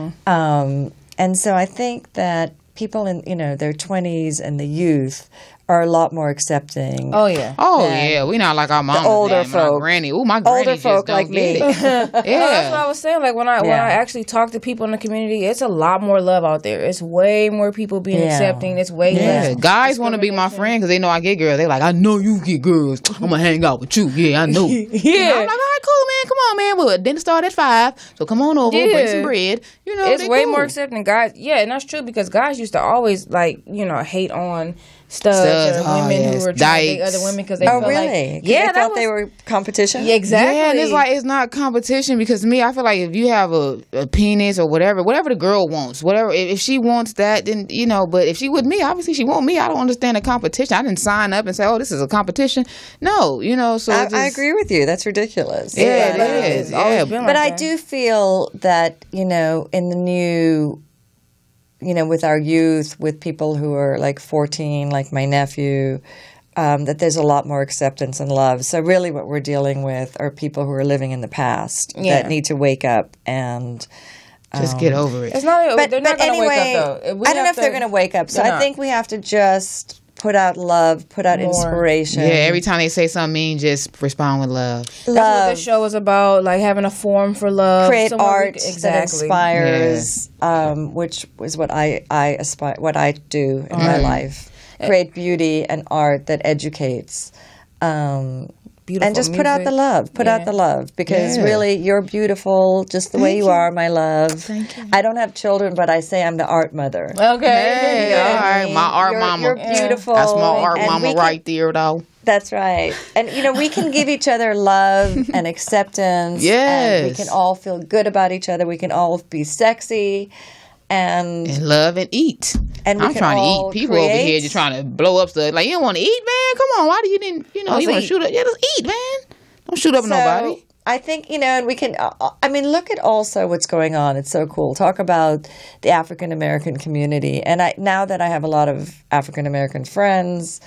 [SPEAKER 4] Um, and so I think that people in, you know, their twenties and the youth are a lot more accepting.
[SPEAKER 1] Oh yeah.
[SPEAKER 2] Oh
[SPEAKER 4] than
[SPEAKER 2] yeah, we not like our mom.
[SPEAKER 4] older
[SPEAKER 2] My
[SPEAKER 4] folk.
[SPEAKER 2] granny. Ooh, my granny
[SPEAKER 4] Older
[SPEAKER 2] just
[SPEAKER 4] folk
[SPEAKER 2] don't
[SPEAKER 4] like
[SPEAKER 2] get
[SPEAKER 4] me.
[SPEAKER 2] it.
[SPEAKER 1] No, that's what I
[SPEAKER 2] Yeah,
[SPEAKER 1] was saying. Like when I when
[SPEAKER 4] Yeah.
[SPEAKER 1] I actually talk to people in the community, it's a lot more love out there. It's way more people being
[SPEAKER 4] Yeah.
[SPEAKER 1] accepting. It's way
[SPEAKER 2] yeah.
[SPEAKER 1] less.
[SPEAKER 2] Guys want to be my friend because they know I get girls. They like, I know you get girls. I'm gonna hang out with you. Yeah, I know.
[SPEAKER 1] Yeah.
[SPEAKER 2] And I'm like, all right, cool, man. Come on, man. Well, dinner start at five, so come on over, bring
[SPEAKER 1] Yeah.
[SPEAKER 2] some bread. You know,
[SPEAKER 1] It's
[SPEAKER 2] they
[SPEAKER 1] way
[SPEAKER 2] cool.
[SPEAKER 1] more accepting, guys. Yeah, and that's true because guys used to always like you know hate on studs,
[SPEAKER 2] Studs,
[SPEAKER 1] or
[SPEAKER 2] oh,
[SPEAKER 1] women
[SPEAKER 2] yes,
[SPEAKER 1] who were trying to date
[SPEAKER 2] dykes.
[SPEAKER 1] other women because they
[SPEAKER 4] Oh,
[SPEAKER 1] felt
[SPEAKER 4] really?
[SPEAKER 1] like
[SPEAKER 4] 'Cause
[SPEAKER 1] yeah,
[SPEAKER 4] they
[SPEAKER 1] that
[SPEAKER 4] thought
[SPEAKER 1] was,
[SPEAKER 4] they were competition?
[SPEAKER 1] yeah, exactly.
[SPEAKER 2] Yeah, and it's like it's not competition because to me, I feel like if you have a, a penis or whatever, whatever the girl wants, whatever if, if she wants that, then you know. But if she with me, obviously she want me. I don't understand the competition. I didn't sign up and say, oh, this is a competition. No, you know. So
[SPEAKER 4] I,
[SPEAKER 2] it
[SPEAKER 4] I
[SPEAKER 2] just-
[SPEAKER 4] agree with you. That's ridiculous.
[SPEAKER 2] Yeah,
[SPEAKER 4] But,
[SPEAKER 2] it
[SPEAKER 4] um,
[SPEAKER 2] is.
[SPEAKER 1] It's always
[SPEAKER 2] Yeah,
[SPEAKER 1] been
[SPEAKER 4] But
[SPEAKER 1] like
[SPEAKER 4] I
[SPEAKER 1] that.
[SPEAKER 4] do feel that, you know, in the new, you know, with our youth, with people who are like fourteen, like my nephew, um, that there's a lot more acceptance and love. So really what we're dealing with are people who are living in the past
[SPEAKER 1] Yeah.
[SPEAKER 4] that need to wake up and...
[SPEAKER 2] just get over it.
[SPEAKER 1] It's not.
[SPEAKER 4] But,
[SPEAKER 1] they're
[SPEAKER 4] but
[SPEAKER 1] not going to
[SPEAKER 4] anyway,
[SPEAKER 1] wake up though. We
[SPEAKER 4] I don't know
[SPEAKER 1] have
[SPEAKER 4] if they're
[SPEAKER 1] to-
[SPEAKER 4] going to wake up. So
[SPEAKER 1] they're
[SPEAKER 4] I
[SPEAKER 1] not.
[SPEAKER 4] think we have to just put out love, put out
[SPEAKER 1] More.
[SPEAKER 4] inspiration.
[SPEAKER 2] Yeah, every time they say something mean, just respond with love.
[SPEAKER 1] That's what
[SPEAKER 4] love.
[SPEAKER 1] this show is about, like having a forum for love.
[SPEAKER 4] Create
[SPEAKER 1] somewhere we
[SPEAKER 4] art
[SPEAKER 1] can-
[SPEAKER 4] that
[SPEAKER 1] exactly.
[SPEAKER 4] inspires, um, which is what I, I aspire, what I do in my life. Create beauty and art that educates, um,
[SPEAKER 1] Beautiful
[SPEAKER 4] and just put out the
[SPEAKER 1] music.
[SPEAKER 4] love. Put
[SPEAKER 1] Yeah.
[SPEAKER 4] out the love because
[SPEAKER 2] Yeah.
[SPEAKER 4] really, you're beautiful just the way you, are, my love.
[SPEAKER 2] Thank you.
[SPEAKER 4] I don't have children, but I say I'm the art mother.
[SPEAKER 1] Okay.
[SPEAKER 2] Hey,
[SPEAKER 1] Yeah.
[SPEAKER 2] all right, my art
[SPEAKER 4] you're,
[SPEAKER 2] mama.
[SPEAKER 4] You're beautiful.
[SPEAKER 2] That's my art
[SPEAKER 4] and we
[SPEAKER 2] mama
[SPEAKER 4] can-
[SPEAKER 2] right there, though.
[SPEAKER 4] That's right. And, you know, we can give each other love and acceptance. And we
[SPEAKER 2] Yes.
[SPEAKER 4] can all feel good about each other. We can all be sexy. And,
[SPEAKER 2] And love and eat.
[SPEAKER 4] and we
[SPEAKER 2] I'm
[SPEAKER 4] can
[SPEAKER 2] trying
[SPEAKER 4] all
[SPEAKER 2] to eat. People over here
[SPEAKER 4] create-
[SPEAKER 2] just trying to blow up stuff. Like, you don't want to eat, man? Come on. Why do you didn't, you know,
[SPEAKER 1] Let's
[SPEAKER 2] you want to
[SPEAKER 1] eat.
[SPEAKER 2] shoot up? Yeah, just eat, man. Don't shoot up
[SPEAKER 4] So,
[SPEAKER 2] nobody.
[SPEAKER 4] I think, you know, and we can, uh, I mean, look at also what's going on. It's so cool. Talk about the African American community. And I now that I have a lot of African American friends,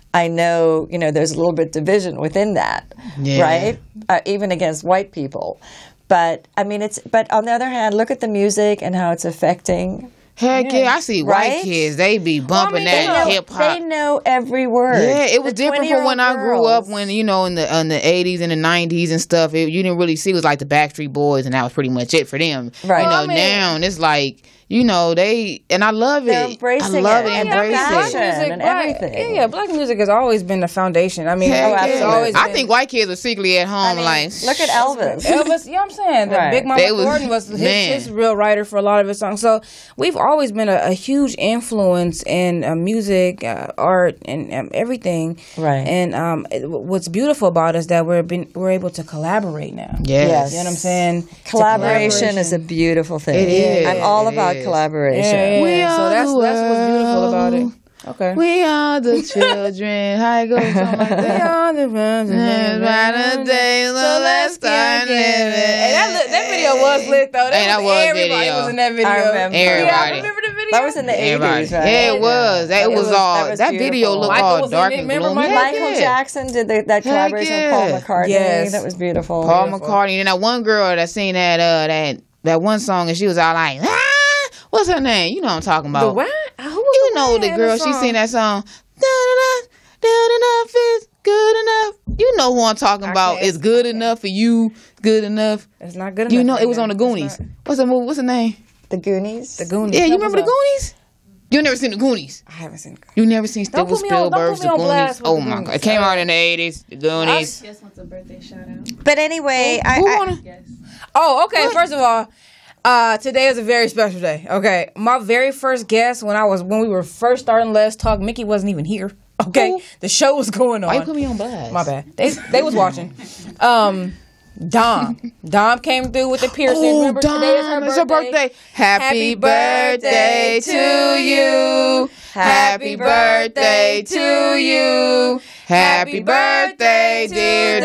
[SPEAKER 4] I know, you know, there's a little bit division within that,
[SPEAKER 2] Yeah.
[SPEAKER 4] right? Uh, even against white people. But I mean, it's. But on the other hand, look at the music and how it's affecting.
[SPEAKER 2] Heck yeah, I see
[SPEAKER 4] Right?
[SPEAKER 2] white kids. They be bumping
[SPEAKER 1] Well, I mean, they
[SPEAKER 2] that
[SPEAKER 1] know-
[SPEAKER 2] hip hop.
[SPEAKER 4] They know every word.
[SPEAKER 2] Yeah, it was
[SPEAKER 4] The
[SPEAKER 2] different from when I grew
[SPEAKER 4] twenty-year-old
[SPEAKER 2] up.
[SPEAKER 4] girls.
[SPEAKER 2] When you know, in the in the eighties and the nineties and stuff, it, you didn't really see. It was like the Backstreet Boys, and that was pretty much it for them.
[SPEAKER 4] Right.
[SPEAKER 2] You know,
[SPEAKER 1] Well, I mean-
[SPEAKER 2] now it's like you know they and I love
[SPEAKER 4] They're
[SPEAKER 2] it.
[SPEAKER 4] embracing
[SPEAKER 2] I love
[SPEAKER 4] it
[SPEAKER 2] it.
[SPEAKER 4] and
[SPEAKER 2] Embrace
[SPEAKER 4] they're
[SPEAKER 2] it.
[SPEAKER 4] passionate.
[SPEAKER 1] music,
[SPEAKER 4] and
[SPEAKER 1] black,
[SPEAKER 4] everything.
[SPEAKER 1] Yeah, yeah, black music has always been the foundation. I mean,
[SPEAKER 2] Heck
[SPEAKER 4] Oh,
[SPEAKER 1] it's
[SPEAKER 4] absolutely.
[SPEAKER 1] always
[SPEAKER 2] I
[SPEAKER 1] been-
[SPEAKER 2] think white kids are secretly at home
[SPEAKER 4] I mean,
[SPEAKER 2] like
[SPEAKER 4] look at Elvis.
[SPEAKER 1] Elvis, you know what I'm saying? The
[SPEAKER 4] Right.
[SPEAKER 1] Big Mama
[SPEAKER 2] They was-
[SPEAKER 1] Thornton was his,
[SPEAKER 2] man.
[SPEAKER 1] his real writer for a lot of his songs. So we've always been a, a huge influence in uh, music, uh, art, and um, everything.
[SPEAKER 4] Right.
[SPEAKER 1] And um, it- what's beautiful about it is that we're been, we're able to collaborate now.
[SPEAKER 2] yes.
[SPEAKER 4] Yes.
[SPEAKER 1] You know what I'm saying? It's a
[SPEAKER 4] Collaboration is a beautiful thing.
[SPEAKER 2] It is.
[SPEAKER 4] I'm all
[SPEAKER 2] It
[SPEAKER 4] about
[SPEAKER 2] is.
[SPEAKER 4] collaboration.
[SPEAKER 1] Yeah, yeah,
[SPEAKER 2] We
[SPEAKER 1] yeah. So
[SPEAKER 2] are
[SPEAKER 1] that's
[SPEAKER 2] the
[SPEAKER 1] that's what's beautiful about it.
[SPEAKER 2] world.
[SPEAKER 1] Okay.
[SPEAKER 2] We are the children. How it goes? Something like
[SPEAKER 1] We
[SPEAKER 2] that.
[SPEAKER 1] are the ones
[SPEAKER 2] And by the days, so let's start living.
[SPEAKER 1] Hey, that, look, that video was lit though. That,
[SPEAKER 2] Hey, that
[SPEAKER 1] was,
[SPEAKER 2] was
[SPEAKER 1] everybody
[SPEAKER 2] video.
[SPEAKER 1] was in that video.
[SPEAKER 4] I remember.
[SPEAKER 1] Yeah, I
[SPEAKER 2] Everybody.
[SPEAKER 1] remember the video.
[SPEAKER 4] That was in the
[SPEAKER 2] Everybody.
[SPEAKER 4] eighties, right?
[SPEAKER 2] Yeah, it was. That
[SPEAKER 4] It
[SPEAKER 2] was,
[SPEAKER 4] was-
[SPEAKER 2] all.
[SPEAKER 4] that
[SPEAKER 2] That,
[SPEAKER 4] was
[SPEAKER 2] video
[SPEAKER 4] beautiful.
[SPEAKER 2] looked
[SPEAKER 1] Michael
[SPEAKER 2] all
[SPEAKER 1] was in
[SPEAKER 2] dark
[SPEAKER 1] it.
[SPEAKER 2] and
[SPEAKER 1] Remember
[SPEAKER 2] gloomy.
[SPEAKER 1] Michael?
[SPEAKER 2] Heck
[SPEAKER 4] Michael
[SPEAKER 2] yeah.
[SPEAKER 4] Jackson did the, that
[SPEAKER 2] Heck
[SPEAKER 4] collaboration with
[SPEAKER 2] yeah.
[SPEAKER 4] Paul McCartney.
[SPEAKER 1] Yes.
[SPEAKER 4] That was beautiful.
[SPEAKER 2] Paul
[SPEAKER 1] Beautiful.
[SPEAKER 2] McCartney and that one girl that seen that uh that that one song and she was all like, ah, what's her name? You know what I'm talking about.
[SPEAKER 1] The what? Who was
[SPEAKER 2] You
[SPEAKER 1] the
[SPEAKER 2] know
[SPEAKER 1] one
[SPEAKER 2] the
[SPEAKER 1] in
[SPEAKER 2] girl. She
[SPEAKER 1] song?
[SPEAKER 2] seen that song. Da da da. Good enough is good enough. You know who I'm talking
[SPEAKER 1] I
[SPEAKER 2] about.
[SPEAKER 1] can't-
[SPEAKER 2] It's good enough for you. Good enough.
[SPEAKER 1] It's not good enough.
[SPEAKER 2] You know
[SPEAKER 1] right
[SPEAKER 2] it was
[SPEAKER 1] now.
[SPEAKER 2] on the
[SPEAKER 1] It's
[SPEAKER 2] Goonies.
[SPEAKER 1] not.
[SPEAKER 2] What's the movie? What's the name?
[SPEAKER 4] The Goonies.
[SPEAKER 1] The Goonies.
[SPEAKER 2] Yeah, you
[SPEAKER 1] Help
[SPEAKER 2] remember
[SPEAKER 1] us
[SPEAKER 2] the
[SPEAKER 1] out.
[SPEAKER 2] Goonies? You never seen the Goonies?
[SPEAKER 1] I haven't seen.
[SPEAKER 2] You never seen
[SPEAKER 1] Don't
[SPEAKER 2] Steven
[SPEAKER 1] put me on- don't
[SPEAKER 2] Spielberg's
[SPEAKER 1] put me
[SPEAKER 2] The
[SPEAKER 1] on
[SPEAKER 2] Goonies?
[SPEAKER 1] blast with
[SPEAKER 2] Oh
[SPEAKER 1] the
[SPEAKER 2] my
[SPEAKER 1] Goonies.
[SPEAKER 2] god, it came out in the eighties. The Goonies.
[SPEAKER 7] Just wants a birthday shout out.
[SPEAKER 4] But anyway, I,
[SPEAKER 2] Who
[SPEAKER 4] I,
[SPEAKER 2] wanna?
[SPEAKER 1] Oh, okay. First of all, uh, today is a very special day. Okay, my very first guest when I was when we were first starting Let's Talk, Mickey wasn't even here. Okay,
[SPEAKER 2] Who?
[SPEAKER 1] the show was going on.
[SPEAKER 2] Why you put me on blast?
[SPEAKER 1] My bad. They they was watching. Um, Dom. Dom came through with the piercing.
[SPEAKER 2] Oh,
[SPEAKER 1] Remember
[SPEAKER 2] Dom,
[SPEAKER 1] today is her
[SPEAKER 2] it's her
[SPEAKER 1] birthday.
[SPEAKER 2] birthday. Happy birthday to you. Happy birthday to you. Happy birthday, dear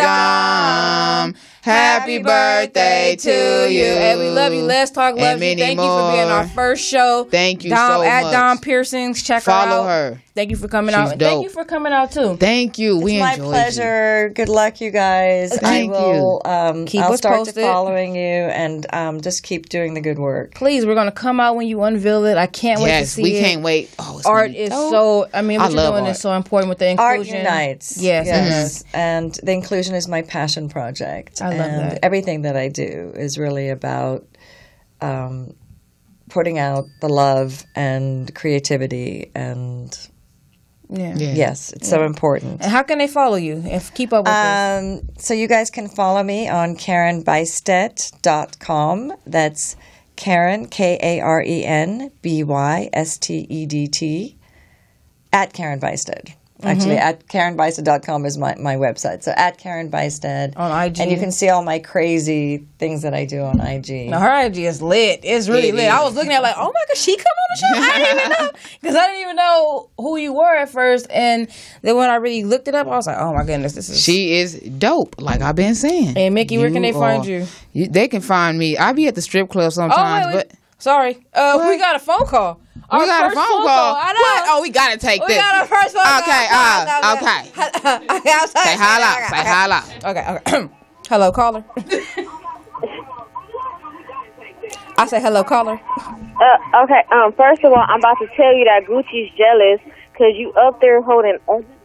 [SPEAKER 2] Dom. Happy birthday to you.
[SPEAKER 1] And we love you. Let's Talk
[SPEAKER 2] And
[SPEAKER 1] loves you.
[SPEAKER 2] many
[SPEAKER 1] Thank you for being
[SPEAKER 2] more.
[SPEAKER 1] our first show.
[SPEAKER 2] Thank you
[SPEAKER 1] Dom,
[SPEAKER 2] so
[SPEAKER 1] at
[SPEAKER 2] much.
[SPEAKER 1] Dom Piercings. Check
[SPEAKER 2] Follow
[SPEAKER 1] her out.
[SPEAKER 2] her.
[SPEAKER 1] Thank you for coming
[SPEAKER 2] She's
[SPEAKER 1] out. And Thank
[SPEAKER 2] dope.
[SPEAKER 1] you for coming out too.
[SPEAKER 2] Thank you. we
[SPEAKER 4] it's my
[SPEAKER 2] enjoyed
[SPEAKER 4] pleasure. Good luck, you guys.
[SPEAKER 2] Thank
[SPEAKER 4] I will. Um,
[SPEAKER 1] Keep
[SPEAKER 4] I'll
[SPEAKER 1] us
[SPEAKER 4] start
[SPEAKER 1] posted.
[SPEAKER 4] to following you and um, just keep doing the good work.
[SPEAKER 1] Please, we're gonna come out when you unveil it. I can't
[SPEAKER 2] you.
[SPEAKER 1] wait to
[SPEAKER 2] Yes,
[SPEAKER 1] see
[SPEAKER 2] we
[SPEAKER 1] it.
[SPEAKER 2] can't wait. Oh, it's
[SPEAKER 1] Art
[SPEAKER 2] gonna be
[SPEAKER 1] is
[SPEAKER 2] dope.
[SPEAKER 1] so. I mean, what
[SPEAKER 2] I
[SPEAKER 1] you're
[SPEAKER 2] love
[SPEAKER 1] doing
[SPEAKER 2] art.
[SPEAKER 1] is so important with the
[SPEAKER 4] Art
[SPEAKER 1] inclusion.
[SPEAKER 4] unites.
[SPEAKER 1] Yes,
[SPEAKER 4] yes, and the inclusion is my passion project.
[SPEAKER 1] I love
[SPEAKER 4] and
[SPEAKER 1] that.
[SPEAKER 4] everything that I do is really about um, putting out the love and creativity, and
[SPEAKER 1] Yeah.
[SPEAKER 2] Yeah.
[SPEAKER 4] yes, it's so important.
[SPEAKER 1] And how can they follow you and keep up with this?
[SPEAKER 4] Um, so you guys can follow me on Karen Bystedt dot com. That's Karen, K A R E N B Y S T E D T, at Karen Bystedt. Actually, at Karen Bystedt dot com is my, my website. So at Karen Bystedt.
[SPEAKER 1] On I G.
[SPEAKER 4] And you can see all my crazy things that I do on I G.
[SPEAKER 1] Now, her I G is lit. It's really
[SPEAKER 2] It
[SPEAKER 1] lit.
[SPEAKER 2] is.
[SPEAKER 1] I was looking at it like, oh my god, she come on the show. I didn't even know because I didn't even know who you were at first. And then when I really looked it up, I was like, oh my goodness, this is.
[SPEAKER 2] She is dope, like I've been saying.
[SPEAKER 1] And Mickey, where can they find
[SPEAKER 2] are-
[SPEAKER 1] you?
[SPEAKER 2] you? They can find me. I be at the strip club
[SPEAKER 1] Oh
[SPEAKER 2] sometimes,
[SPEAKER 1] wait, wait.
[SPEAKER 2] but
[SPEAKER 1] Sorry, uh,
[SPEAKER 2] What?
[SPEAKER 1] we got a phone call.
[SPEAKER 2] we
[SPEAKER 1] Our
[SPEAKER 2] got a
[SPEAKER 1] first
[SPEAKER 2] phone call.
[SPEAKER 1] I know.
[SPEAKER 2] What? Oh, we gotta take
[SPEAKER 1] We
[SPEAKER 2] this.
[SPEAKER 1] got our first phone
[SPEAKER 2] Okay,
[SPEAKER 1] call.
[SPEAKER 2] uh, okay. Say holla. Say holla.
[SPEAKER 1] Okay, okay. Hello, caller. I say hello, caller.
[SPEAKER 8] Uh, okay, um, first of all, I'm about to tell you that Gucci's jealous because you up there holding...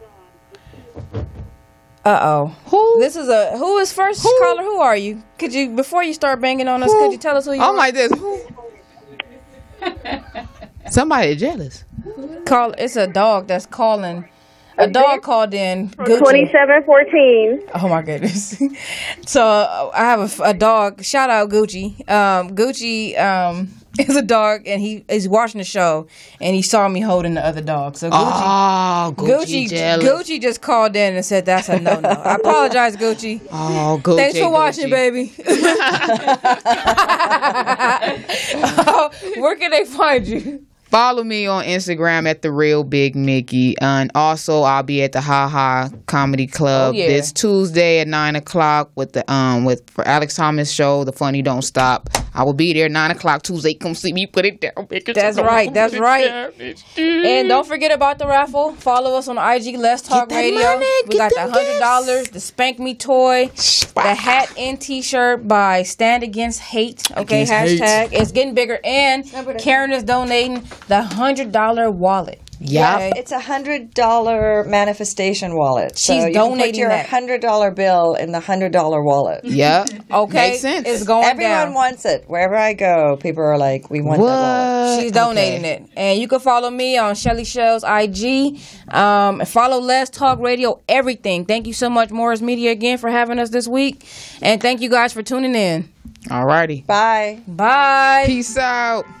[SPEAKER 1] Uh oh.
[SPEAKER 2] Who?
[SPEAKER 1] This is a who is first caller? Who are you? Could you before you start banging on us?
[SPEAKER 2] Who?
[SPEAKER 1] Could you tell us who you
[SPEAKER 2] I'm
[SPEAKER 1] are?
[SPEAKER 2] like this. Somebody jealous.
[SPEAKER 1] Call. It's a dog that's calling. A dog called in. Gucci.
[SPEAKER 8] twenty-seven fourteen.
[SPEAKER 1] Oh my goodness. So uh, I have a, f- a dog. Shout out Gucci. Um, Gucci um, is a dog, and he is watching the show, and he saw me holding the other dog. So Gucci.
[SPEAKER 2] Oh, Gucci,
[SPEAKER 1] Gucci,
[SPEAKER 2] jealous.
[SPEAKER 1] Gucci just called in and said that's a no no. I apologize, Gucci.
[SPEAKER 2] Oh, Gucci.
[SPEAKER 1] Thanks for watching,
[SPEAKER 2] Gucci.
[SPEAKER 1] baby. Uh, where can they find you?
[SPEAKER 2] Follow me on Instagram at the Real Big Mickey, and also I'll be at the Ha Ha Comedy Club
[SPEAKER 1] Oh, yeah.
[SPEAKER 2] this Tuesday at nine o'clock with the um with for Alex Thomas show, The Funny Don't Stop. I will be there nine o'clock Tuesday. Come see me. Put it down.
[SPEAKER 1] That's right. That's right. And don't forget about the raffle. Follow us on I G, Let's Talk Radio.
[SPEAKER 2] Money,
[SPEAKER 1] we got the hundred dollars, the Spank Me toy, the hat and T-shirt by Stand Against Hate. Okay,
[SPEAKER 2] Against
[SPEAKER 1] hashtag.
[SPEAKER 2] hate.
[SPEAKER 1] It's getting bigger, and Karen is donating the hundred dollar wallet.
[SPEAKER 2] Yeah,
[SPEAKER 1] Okay.
[SPEAKER 4] It's a hundred dollar manifestation wallet. So
[SPEAKER 1] She's
[SPEAKER 4] you can put
[SPEAKER 1] donating
[SPEAKER 4] your
[SPEAKER 1] that.
[SPEAKER 4] hundred dollar bill in the hundred dollar wallet.
[SPEAKER 2] yeah.
[SPEAKER 1] Okay,
[SPEAKER 2] Makes sense.
[SPEAKER 1] it's going
[SPEAKER 4] Everyone
[SPEAKER 1] down.
[SPEAKER 4] wants it. Wherever I go, people are like, "We want that wallet."
[SPEAKER 2] What?
[SPEAKER 1] She's donating
[SPEAKER 2] Okay.
[SPEAKER 1] it. And you can follow me on Shelly Shell's I G. Um, and follow Let's Talk Radio, everything. Thank you so much, Morris Media, again, for having us this week. And thank you guys for tuning in.
[SPEAKER 2] Alrighty.
[SPEAKER 4] Bye.
[SPEAKER 1] Bye.
[SPEAKER 2] Peace out.